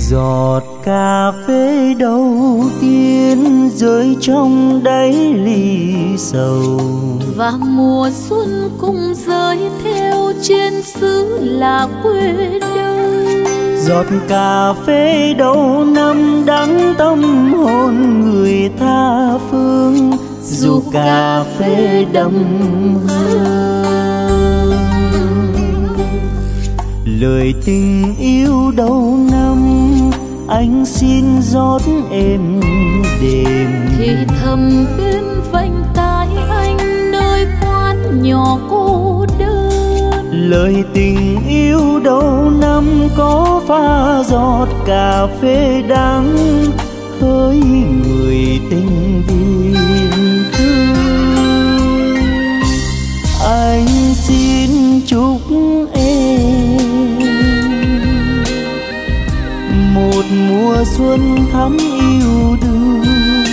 Giọt cà phê đầu tiên rơi trong đáy ly sầu, và mùa xuân cùng rơi theo trên xứ là quê đâu. Giọt cà phê đầu năm đắng tâm hồn người tha phương, dù cà phê đậm hương. Lời tình yêu đầu năm anh xin rót êm đềm, thì thầm bên vành tai anh nơi quán nhỏ cô đơn. Lời tình yêu đầu năm có pha giọt cà phê đắng với người tình viên thương. Anh xin chúc em một mùa xuân thắm yêu đương,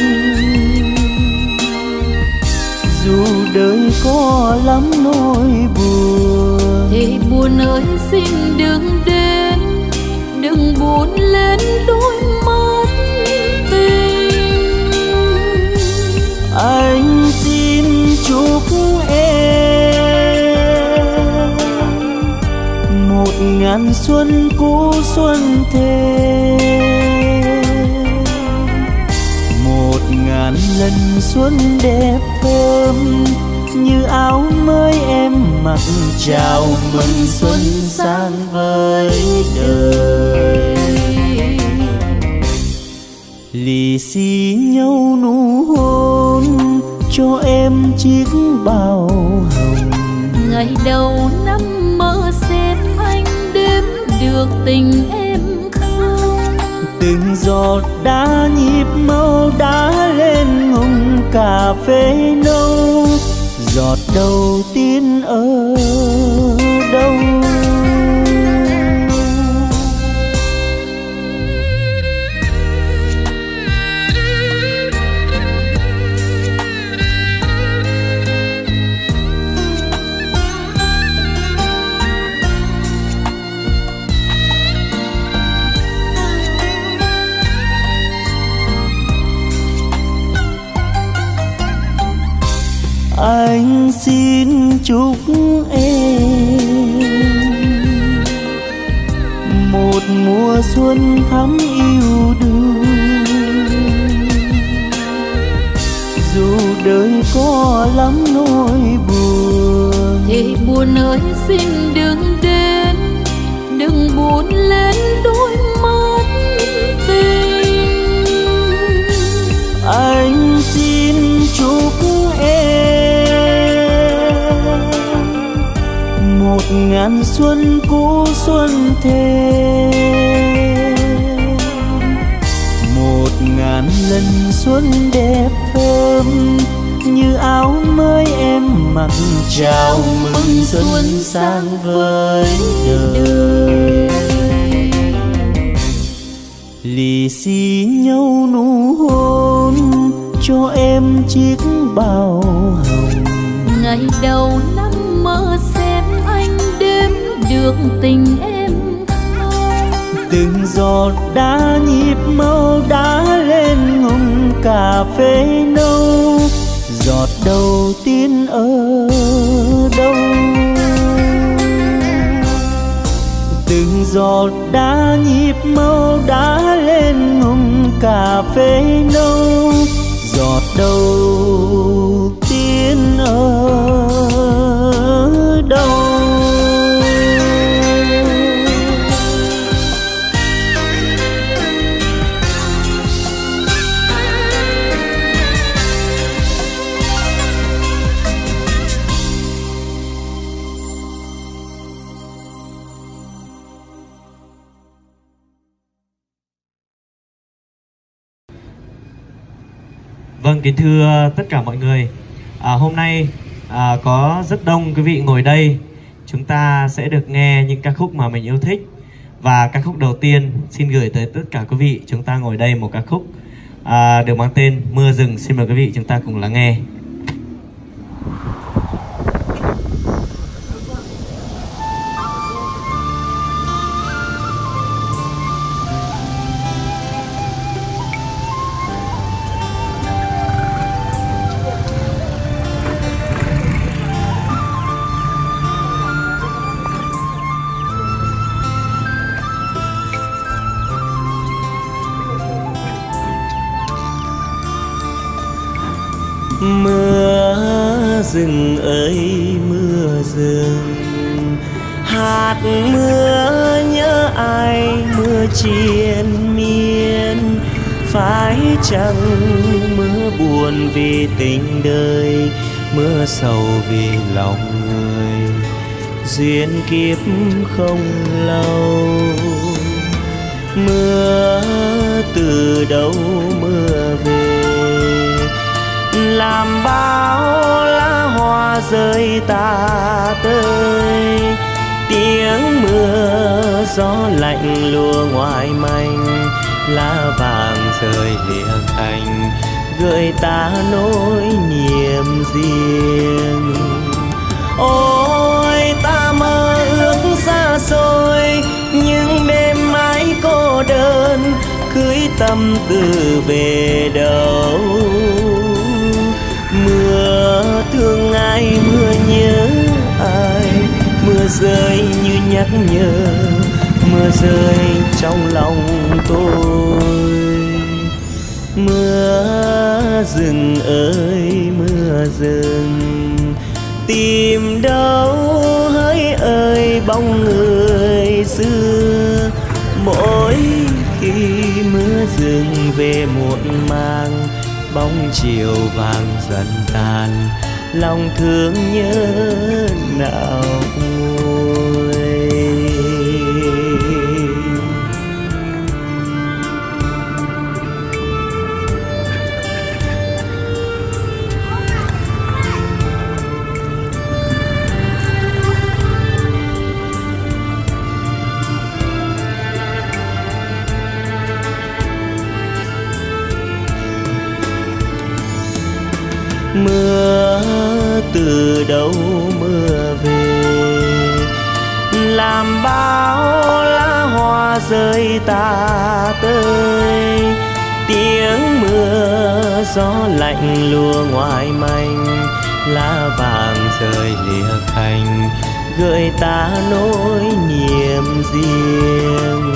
dù đời có lắm nỗi buồn thì buồn ơi xin đừng đến, đừng buồn lên đôi mắt tình. Anh xin chúc em một ngàn xuân cũ xuân thêm, một ngàn lần xuân đẹp thơm như áo mới em mặc chào mừng xuân sang với đời. Lì xì nhau nụ hôn cho em chiếc bao hồng, ngày đầu năm mơ xem anh đếm được tình em không. Từng giọt đá nhịp màu đá lên ngùng cà phê nâu, giọt đầu tiên ở đâu. Anh xin chúc em một mùa xuân thắm yêu đương, dù đời có lắm nỗi buồn thì buồn ơi xin đừng đến, đừng buồn lên đôi mắt tình. Anh xin chúc em một ngàn xuân cũ xuân thêm, một ngàn lần xuân đẹp thơm như áo mới em mặc chào mừng xuân sang với đời. Lì xì nhau nụ hôn cho em chiếc bao hồng, ngày đầu năm mơ xem anh đếm được tình em không. từng giọt đá nhịp màu đá lên ngùng cà phê nâu, giọt đầu tiên ở đâu. Từng giọt đá nhịp màu đá lên ngùng cà phê nâu, giọt đầu tiên ở đâu. Vâng, kính thưa tất cả mọi người, hôm nay có rất đông quý vị ngồi đây. Chúng ta sẽ được nghe những ca khúc mà mình yêu thích. Và ca khúc đầu tiên xin gửi tới tất cả quý vị chúng ta ngồi đây một ca khúc được mang tên Mưa Rừng. Xin mời quý vị chúng ta cùng lắng nghe. rừng ơi mưa rừng, hạt mưa nhớ ai mưa triền miên. Phải chăng mưa buồn vì tình đời, mưa sầu vì lòng người, duyên kiếp không lâu. Mưa từ đâu mưa về, làm bao lá hoa rơi tả tơi. Tiếng mưa gió lạnh lùa ngoài manh, lá vàng rơi lìa cành, gợi ta nỗi niềm riêng. Ôi ta mơ ước xa xôi, nhưng đêm mãi cô đơn, cưới tâm tư về đâu. Mưa thương ai mưa nhớ ai, mưa rơi như nhắc nhở, mưa rơi trong lòng tôi. Mưa rừng ơi mưa rừng, tìm đâu hỡi ơi bóng người xưa. Mỗi khi mưa rừng về muộn màng, bóng chiều vàng dần tàn, lòng thương nhớ nào nguôi. Mưa từ đâu mưa về, làm bao lá hoa rơi tả tơi. Tiếng mưa gió lạnh lùa ngoài manh, lá vàng rơi lìa cành, gợi ta nỗi niềm riêng.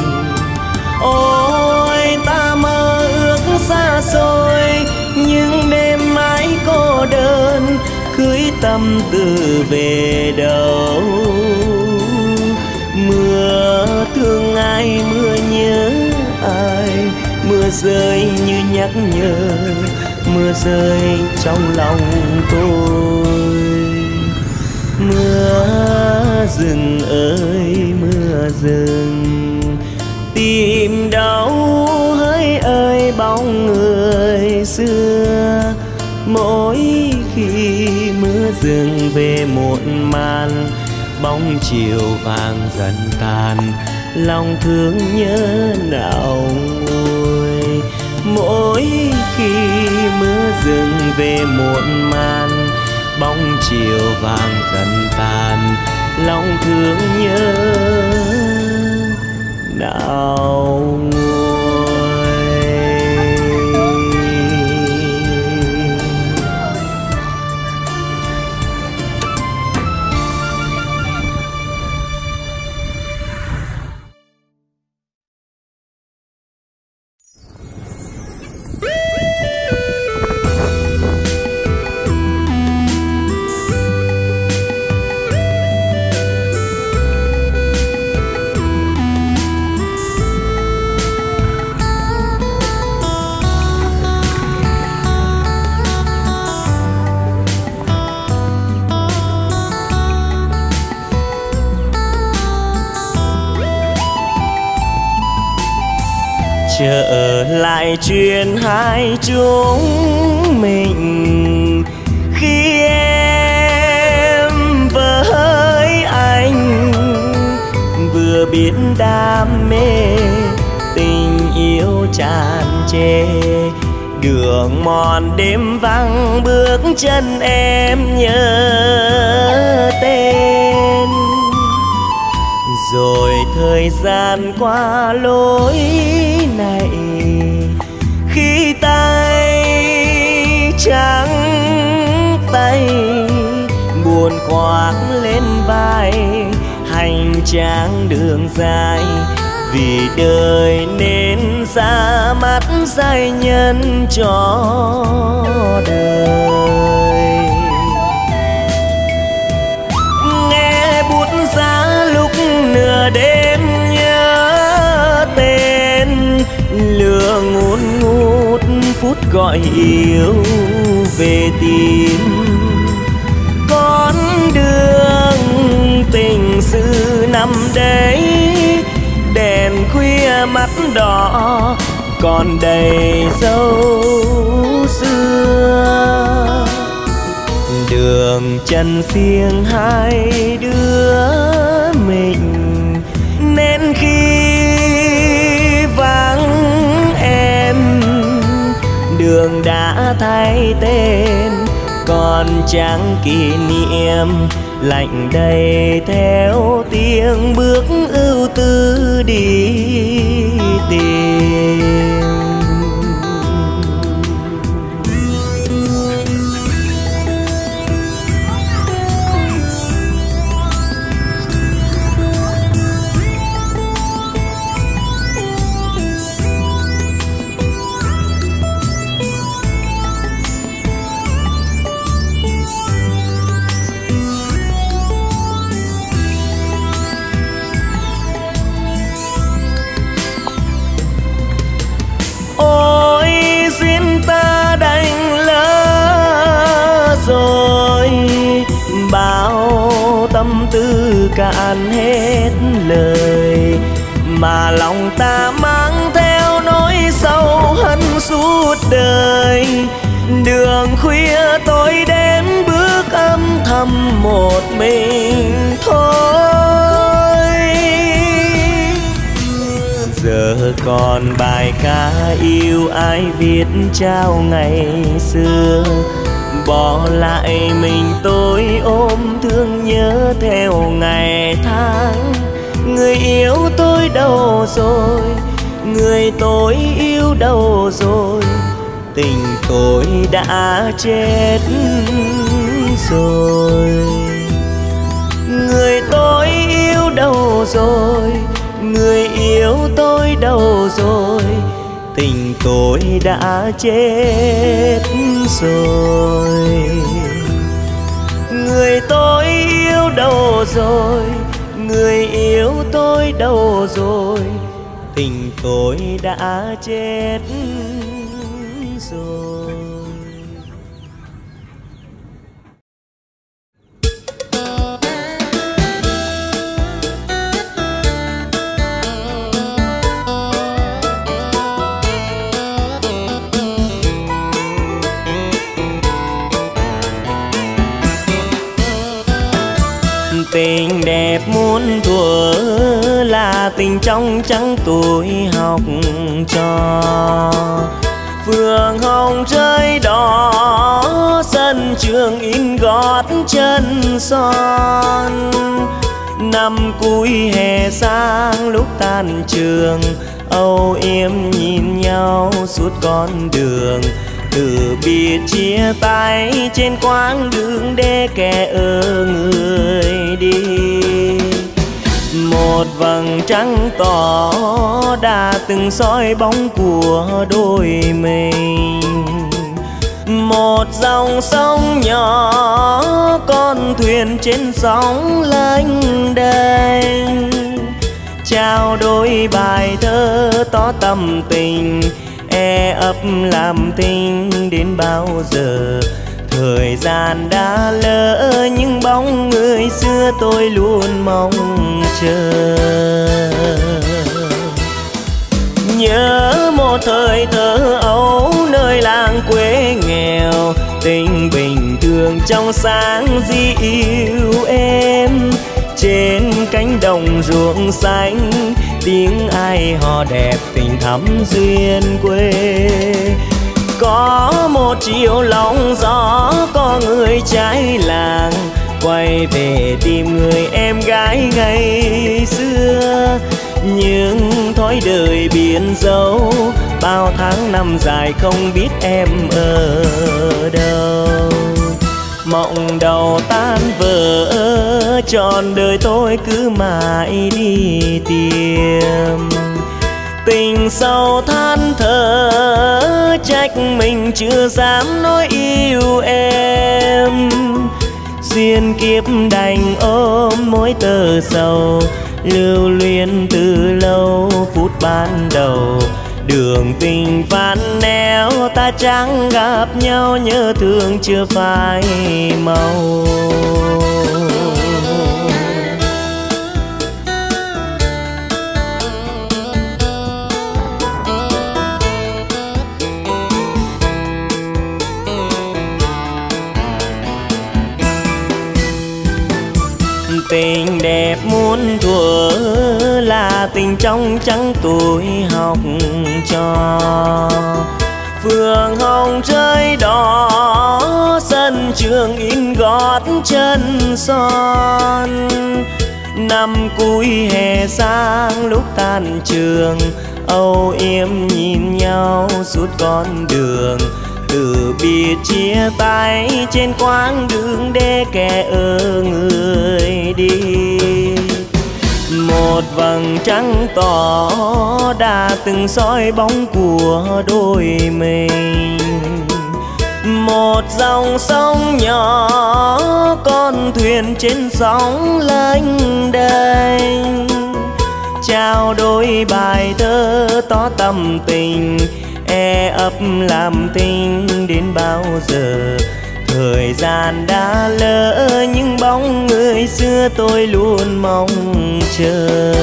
Ôi ta mơ ước xa xôi, nhưng đêm mãi cô đơn, cưới tâm tư về đâu. Mưa thương ai mưa nhớ ai, mưa rơi như nhắc nhở, mưa rơi trong lòng tôi. Mưa rừng ơi mưa rừng, tìm đâu hỡi ơi bóng người xưa. Mỗi khi mưa rừng về muộn màn, bóng chiều vàng dần tàn, lòng thương nhớ nào nguôi. Mỗi khi mưa rừng về muộn màn, bóng chiều vàng dần tàn, lòng thương nhớ nào nguôi. Trở lại chuyện hai chúng mình, khi em với anh vừa biết đam mê, tình yêu tràn trề. Đường mòn đêm vắng bước chân em nhớ tên. Rồi thời gian qua lối này, khi tay trắng tay buồn khoác lên vai, hành trang đường dài vì đời nên ra mắt giai nhân cho đời. phút gọi yêu về tìm. Con đường tình xứ nằm đấy, đèn khuya mắt đỏ còn đầy dấu xưa. Đường chân riêng hai đứa mình, nên khi vắng em đường đã thay tên, còn chẳng kỷ niệm lạnh đầy theo tiếng bước ưu tư đi tìm. Tâm tư cạn hết lời, mà lòng ta mang theo nỗi sâu hận suốt đời. Đường khuya tối đêm bước âm thầm một mình thôi. Giờ còn bài ca yêu ai viết trao ngày xưa, bỏ lại mình tôi ôm thương nhớ theo ngày tháng. Người yêu tôi đâu rồi, người tôi yêu đâu rồi, tình tôi đã chết rồi. Người tôi yêu đâu rồi, người yêu tôi đâu rồi, tình tôi đã chết rồi. Người tôi yêu đâu rồi, người yêu tôi đâu rồi, tình tôi đã chết rồi. Tình đẹp muôn thuở là tình trong trắng tuổi học trò. Phượng hồng rơi đỏ, sân trường in gót chân son. Năm cuối hè sang lúc tan trường, âu yếm nhìn nhau suốt con đường. Từ biệt chia tay trên quãng đường để kẻ ở người đi. Một vầng trăng tỏ đã từng soi bóng của đôi mình. Một dòng sông nhỏ, con thuyền trên sóng lênh đênh. Trao đôi bài thơ tỏ tâm tình, e ấp làm tình đến bao giờ. Thời gian đã lỡ những bóng người xưa tôi luôn mong chờ. Nhớ một thời thơ ấu nơi làng quê nghèo, tình bình thường trong sáng di yêu em. Trên cánh đồng ruộng xanh, tiếng ai hò đẹp tình thắm duyên quê. Có một chiều lòng gió, có người trái làng quay về tìm người em gái ngày xưa. Nhưng thói đời biển dấu, bao tháng năm dài không biết em ở đâu. Mộng đầu tan vỡ, trọn đời tôi cứ mãi đi tìm. Tình sâu than thở, trách mình chưa dám nói yêu em. Duyên kiếp đành ôm mỗi tờ sầu, lưu luyến từ lâu phút ban đầu. đường tình phán néo, ta chẳng gặp nhau nhớ thương chưa phai màu. Tình đẹp muôn thuở là tình trong trắng tuổi học trò. Phượng hồng rơi đỏ, sân trường in gót chân son. Năm cuối hè sang lúc tan trường, âu yếm nhìn nhau suốt con đường. Từ biệt chia tay trên quãng đường để kẻ ở người đi. Một vầng trăng tỏ đã từng soi bóng của đôi mình. Một dòng sông nhỏ, con thuyền trên sóng lênh đênh. Trao đôi bài thơ tỏ tâm tình, e ấp làm tình đến bao giờ. Thời gian đã lỡ những bóng người xưa tôi luôn mong chờ.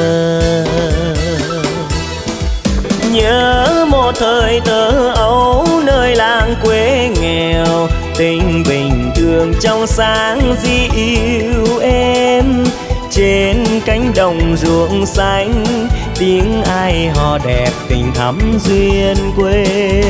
Nhớ một thời thơ ấu nơi làng quê nghèo, tình bình thường trong sáng dịu êm. Trên cánh đồng ruộng xanh, tiếng ai hò đẹp tình thắm duyên quê.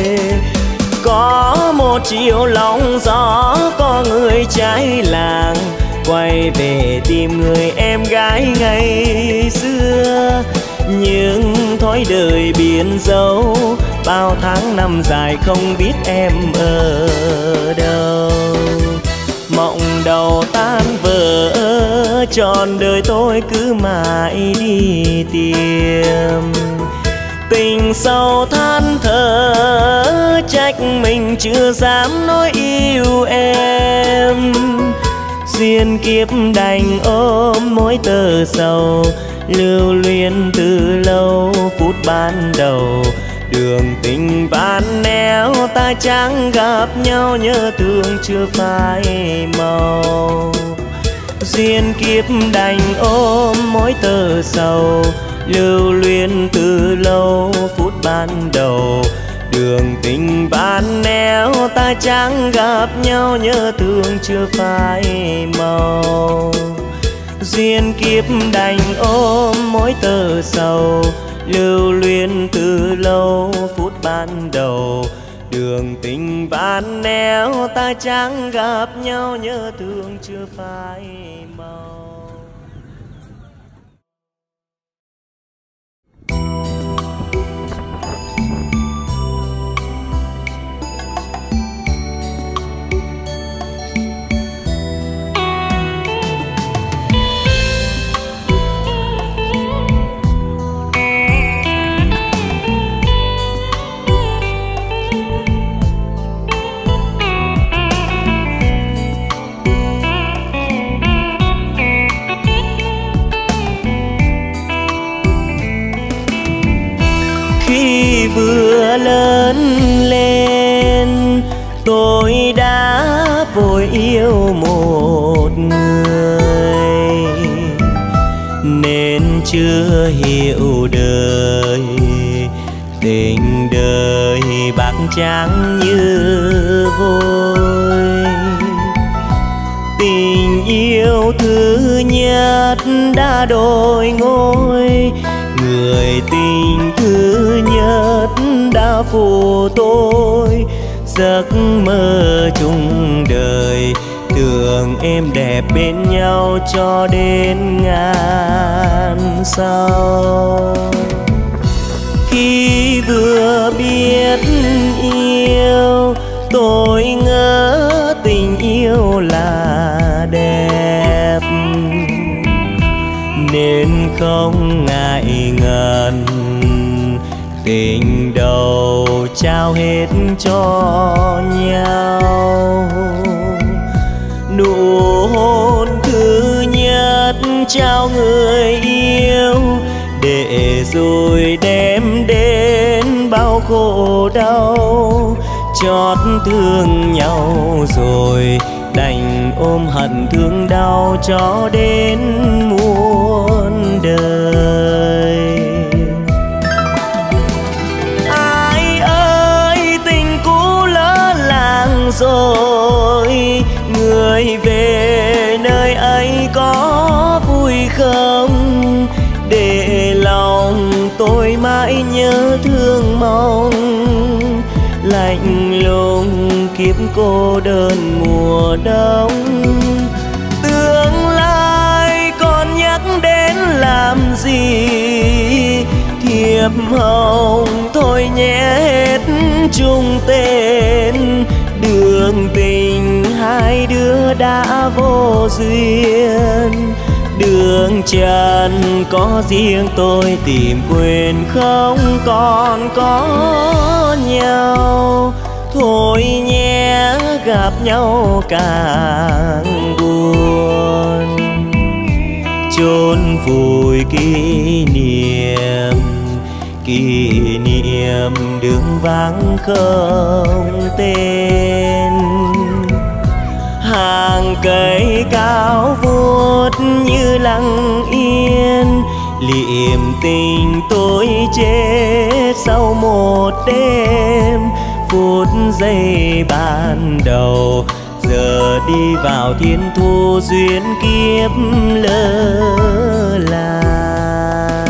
Có một chiều lòng gió, có người trái làng quay về tìm người em gái ngày xưa. Nhưng thói đời biển dấu, bao tháng năm dài không biết em ở đâu. Mộng đầu tan vỡ, trọn đời tôi cứ mãi đi tìm. Tình sâu than thở, trách mình chưa dám nói yêu em. Duyên kiếp đành ôm mỗi tơ sầu, lưu luyến từ lâu phút ban đầu. Đường tình ván néo, ta chẳng gặp nhau nhớ thương chưa phai màu. Duyên kiếp đành ôm mỗi tơ sầu, lưu luyến từ lâu phút ban đầu. Đường tình ván néo, ta chẳng gặp nhau nhớ thương chưa phai màu. Duyên kiếp đành ôm mỗi tơ sầu, lưu luyến từ lâu phút ban đầu. Đường tình ván néo, ta chẳng gặp nhau nhớ thương chưa phai màu. Khi vừa lớn lên, tôi đã vội yêu một người, nên chưa hiểu đời. Tình đời bạc trắng như vôi, tình yêu thứ nhất đã đổi ngôi. Người tình thứ nhất đã phụ tôi, giấc mơ chung đời tưởng em đẹp bên nhau cho đến ngàn sau. Khi vừa biết yêu, tôi ngỡ tình yêu là đẹp, nên không ngại ngần tình đầu trao hết cho nhau. Nụ hôn thứ nhất trao người yêu, để rồi đem đến bao khổ đau, chót thương nhau rồi đành ôm hận thương đau cho đến muôn đời. Ai ơi tình cũ lỡ làng rồi, người về nơi ấy có vui không? Để lòng tôi mãi nhớ thương mong, lạnh lùng kiếp cô đơn mùa đông. Tương lai còn nhắc đến làm gì, thiệp hồng thôi nhé hết chung tên. Đường tình hai đứa đã vô duyên, đường trần có riêng tôi tìm quên không còn có nhau. Thôi nhé gặp nhau càng buồn, chôn vùi kỷ niệm đường vắng không tên. Hàng cây cao vút như lặng yên, liệm tình tôi chết sau một đêm. Phút giây ban đầu giờ đi vào thiên thu duyên kiếp lỡ làng.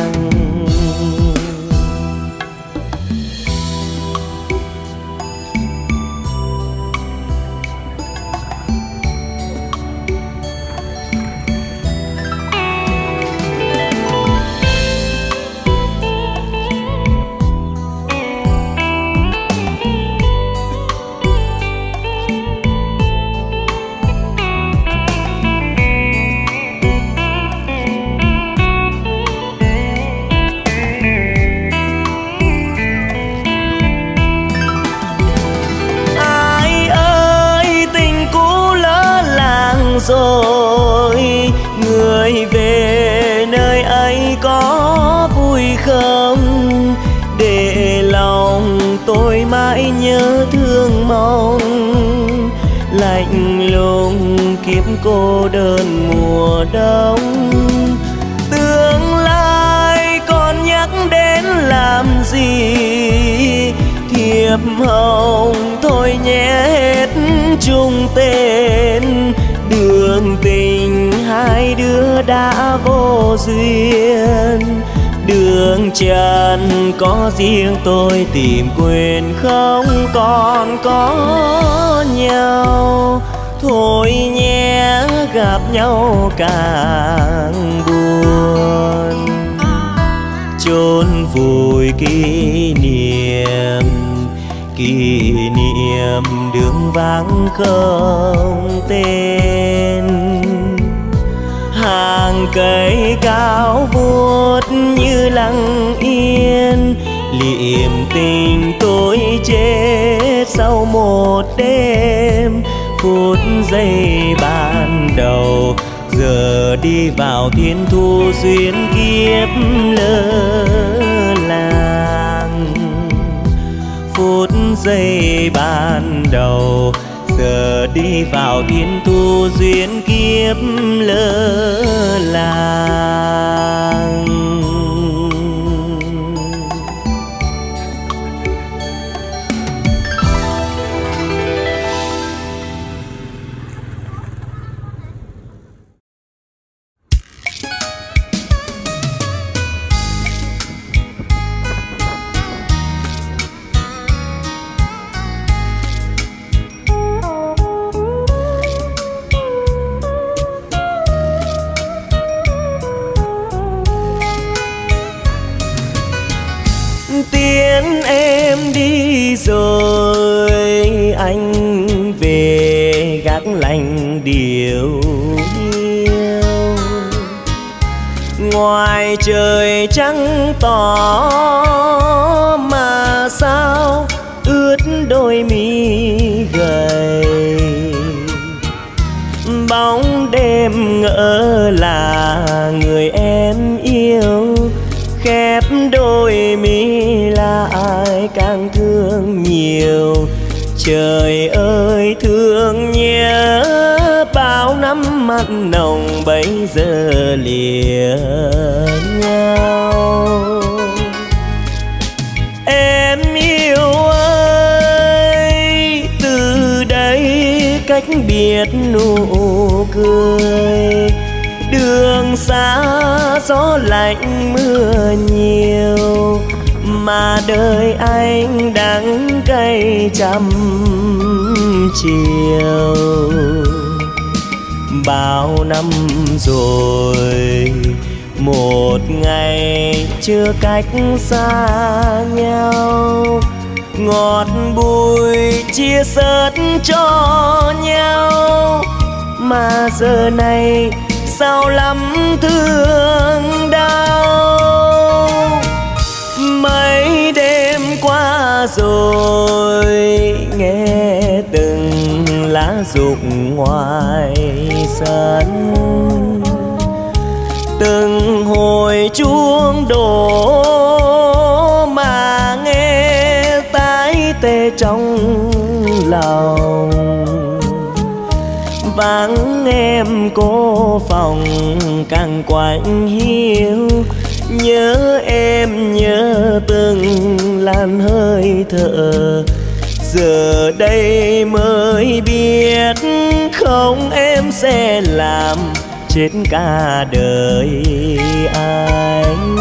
Rồi người về nơi ấy có vui không? Để lòng tôi mãi nhớ thương mong, lạnh lùng kiếp cô đơn mùa đông. Tương lai còn nhắc đến làm gì, thiệp hồng thôi nhé hết chung tên. Đường tình hai đứa đã vô duyên, đường trần có riêng tôi tìm quên không còn có nhau. Thôi nhé gặp nhau càng buồn, chôn vùi kỷ niệm đường vắng không tên. Hàng cây cao vút như lặng yên, liệm tình tôi chết sau một đêm. Phút giây ban đầu giờ đi vào thiên thu duyên kiếp lỡ làng. Phút giây ban đầu giờ đi vào thiên thu duyên kiếp lỡ làng. Tiễn em đi rồi anh về gác lạnh điều hiu. Ngoài trời trắng tỏ mà sao ướt đôi mi gầy. Bóng đêm ngỡ là người em yêu, khép đôi mi lại ai càng thương nhiều. Trời ơi thương nhớ, bao năm mặn nồng bây giờ lìa nhau. Em yêu ơi, từ đây cách biệt nụ cười. Đường xa gió lạnh mưa nhiều, mà đời anh đắng cay trăm chiều. Bao năm rồi, một ngày chưa cách xa nhau, ngọt bùi chia sớt cho nhau. Mà giờ này sao lắm thương đau. Mấy đêm qua rồi, nghe từng lá rụng ngoài sân, từng hồi chuông đổ mà nghe tái tê trong lòng. Vắng em cô phòng càng quạnh hiu, nhớ em nhớ từng làn hơi thở. Giờ đây mới biết không em sẽ làm chết cả đời anh.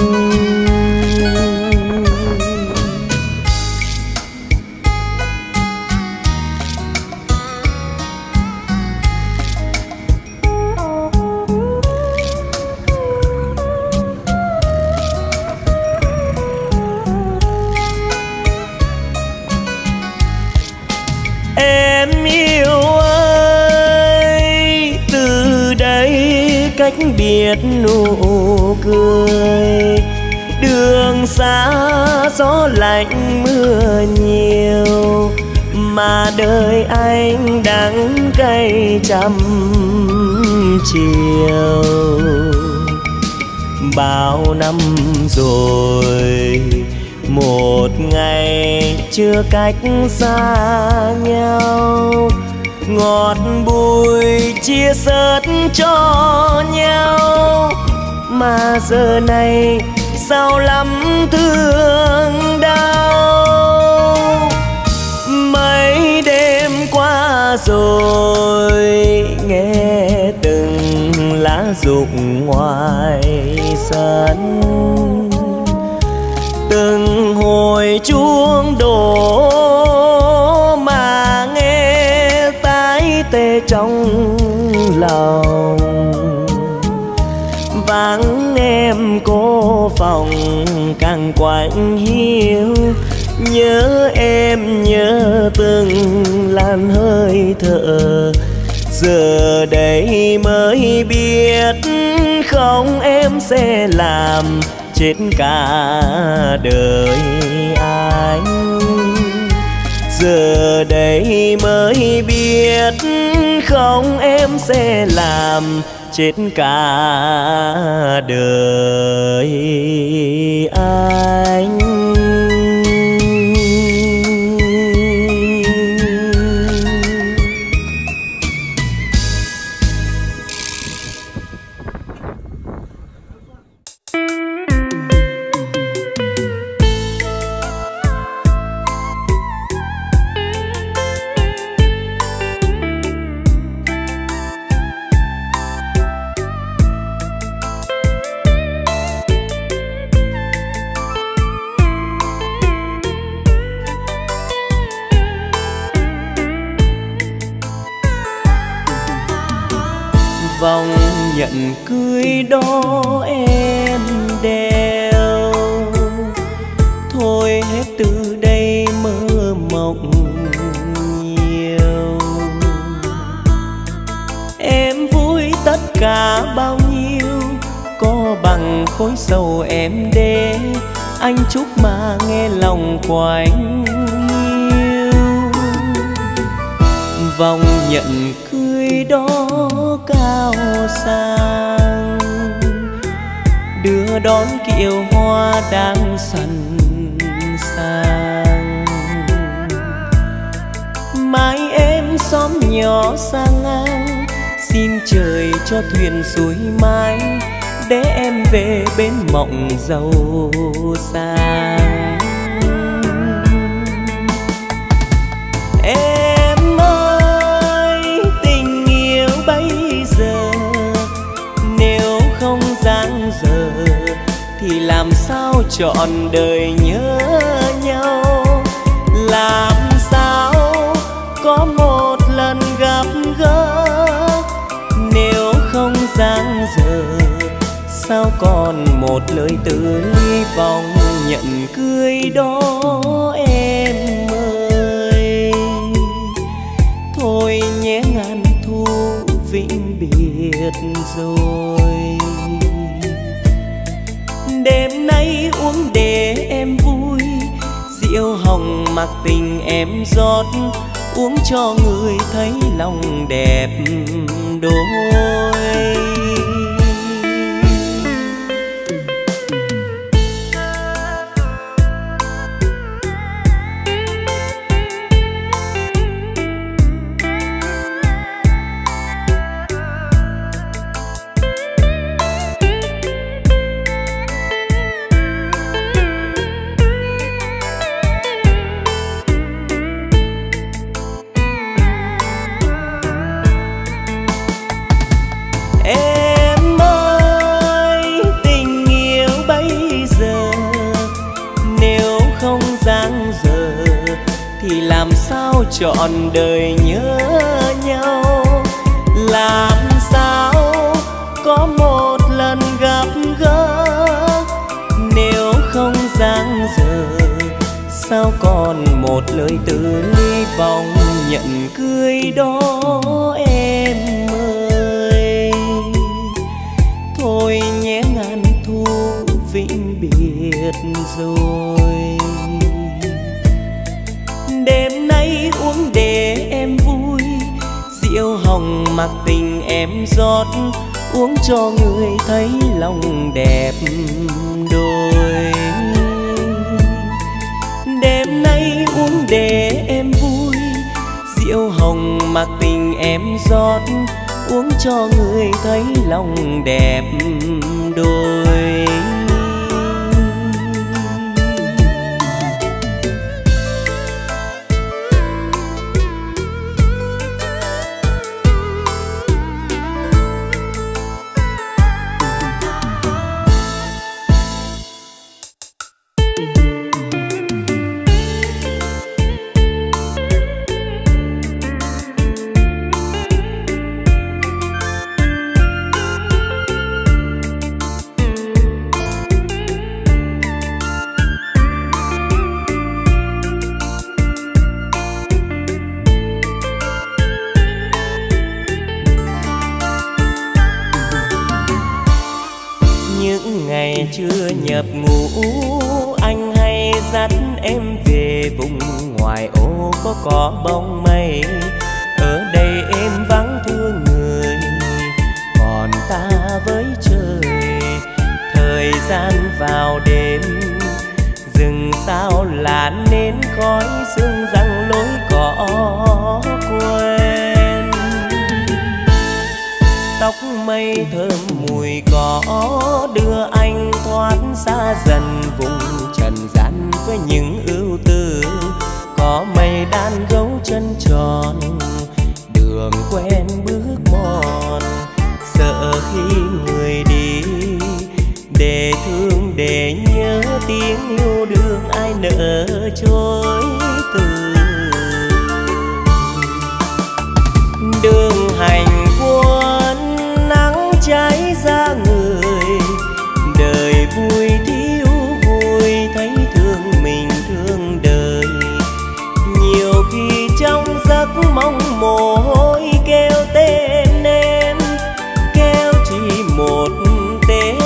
Cách biệt nụ cười. Đường xa gió lạnh mưa nhiều, mà đời anh đắng cay trăm chiều. Bao năm rồi, một ngày chưa cách xa nhau, ngọt bùi chia sớt cho nhau. Mà giờ này sao lắm thương đau. Mấy đêm qua rồi, nghe từng lá rụng ngoài sân, từng hồi chuông đổ mà nghe tái tê trong lòng. Vắng em cô phòng càng quạnh hiu, nhớ em nhớ từng làn hơi thở. Giờ đây mới biết không em sẽ làm chết cả đời anh. Giờ đây mới biết không em sẽ làm chết cả đời anh. Vòng nhận cưới đó em đeo, thôi hết từ đây mơ mộng nhiều. Em vui tất cả bao nhiêu, có bằng khối sầu em đê. Anh chúc mà nghe lòng quạnh yêu. Vòng nhận cưới đó cao sang, đưa đón kiệu hoa đang sẵn sàng. xóm nhỏ xa ngang, xin trời cho thuyền xuôi mãi để em về bên mộng giàu sang. Em ơi, tình yêu bây giờ nếu không dang dở thì làm sao trọn đời nhớ nhau. Làm sao có một lần gặp gỡ nếu không dang dở, sao còn một lời từ ly vòng nhận cưới đó em ơi. Thôi nhé ngàn thu vĩnh biệt rồi, đêm nay uống để em vui, rượu hồng mặc tình em rót, uống cho người thấy lòng đẹp đôi. Sao trọn đời nhớ nhau. Làm sao có một lần gặp gỡ nếu không dang dở, sao còn một lời từ ly vòng nhận cưới đó em ơi. Thôi nhé ngàn thu vĩnh biệt rồi, đêm nay uống để em vui, rượu hồng mặc tình em rót, uống cho người thấy lòng đẹp đôi. Đêm nay uống để em vui, rượu hồng mặc tình em rót, uống cho người thấy lòng đẹp đôi. Chưa nhập ngũ anh hay dắt em về vùng ngoài ô có bóng mây. Ở đây em vắng thương người, còn ta với trời. Thời gian vào đêm, rừng sao là nên khói sương răng lối cỏ quên. Tóc mây thơm mùi cỏ đưa anh thoát xa dần vùng trần gian với những ưu tư. Có mây đan gấu chân tròn, đường quen bước mòn. Sợ khi người đi, để thương để nhớ tiếng yêu đương ai nỡ chối từ. Đường hành quân nắng cháy ra người, đời vui thiếu vui thấy thương mình thương đời. Nhiều khi trong giấc mong mồ hôi kêu tên em, kêu chỉ một tên.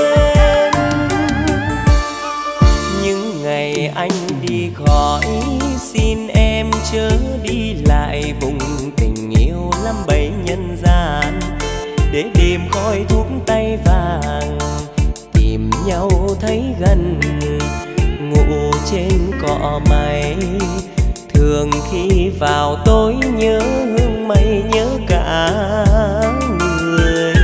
Những ngày anh đi khỏi, xin em chớ đi lại vùng tình yêu lắm bấy nhân gian. Để đêm khói thuốc tay vàng tìm nhau thấy gần, ngủ trên cỏ mây thường khi vào tối nhớ hương mây nhớ cả người.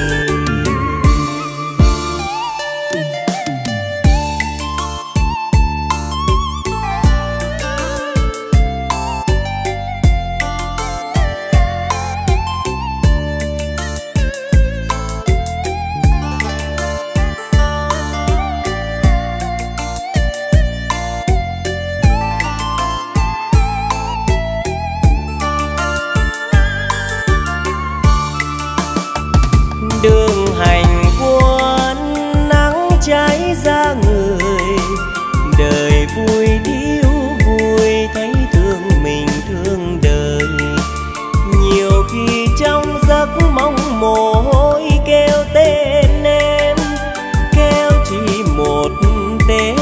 Đường hành quân nắng cháy ra người, đời vui điêu vui thấy thương mình thương đời. Nhiều khi trong giấc mong mồ hôi kêu tên em, kêu chỉ một tên.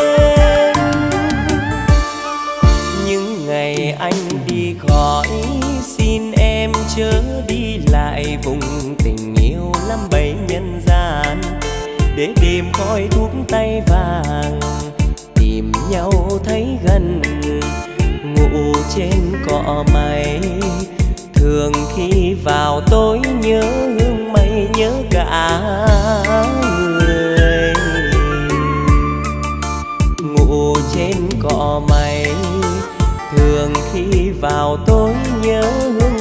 Những ngày anh đi khỏi xin em chớ đi lại vùng tình yêu lắm bấy nhân gian, để đêm khói thuốc tay vàng tìm nhau thấy gần. Ngủ trên cỏ mây thường khi vào tối nhớ hương mây nhớ cả người. Ngủ trên cỏ mây thường khi vào tối nhớ hương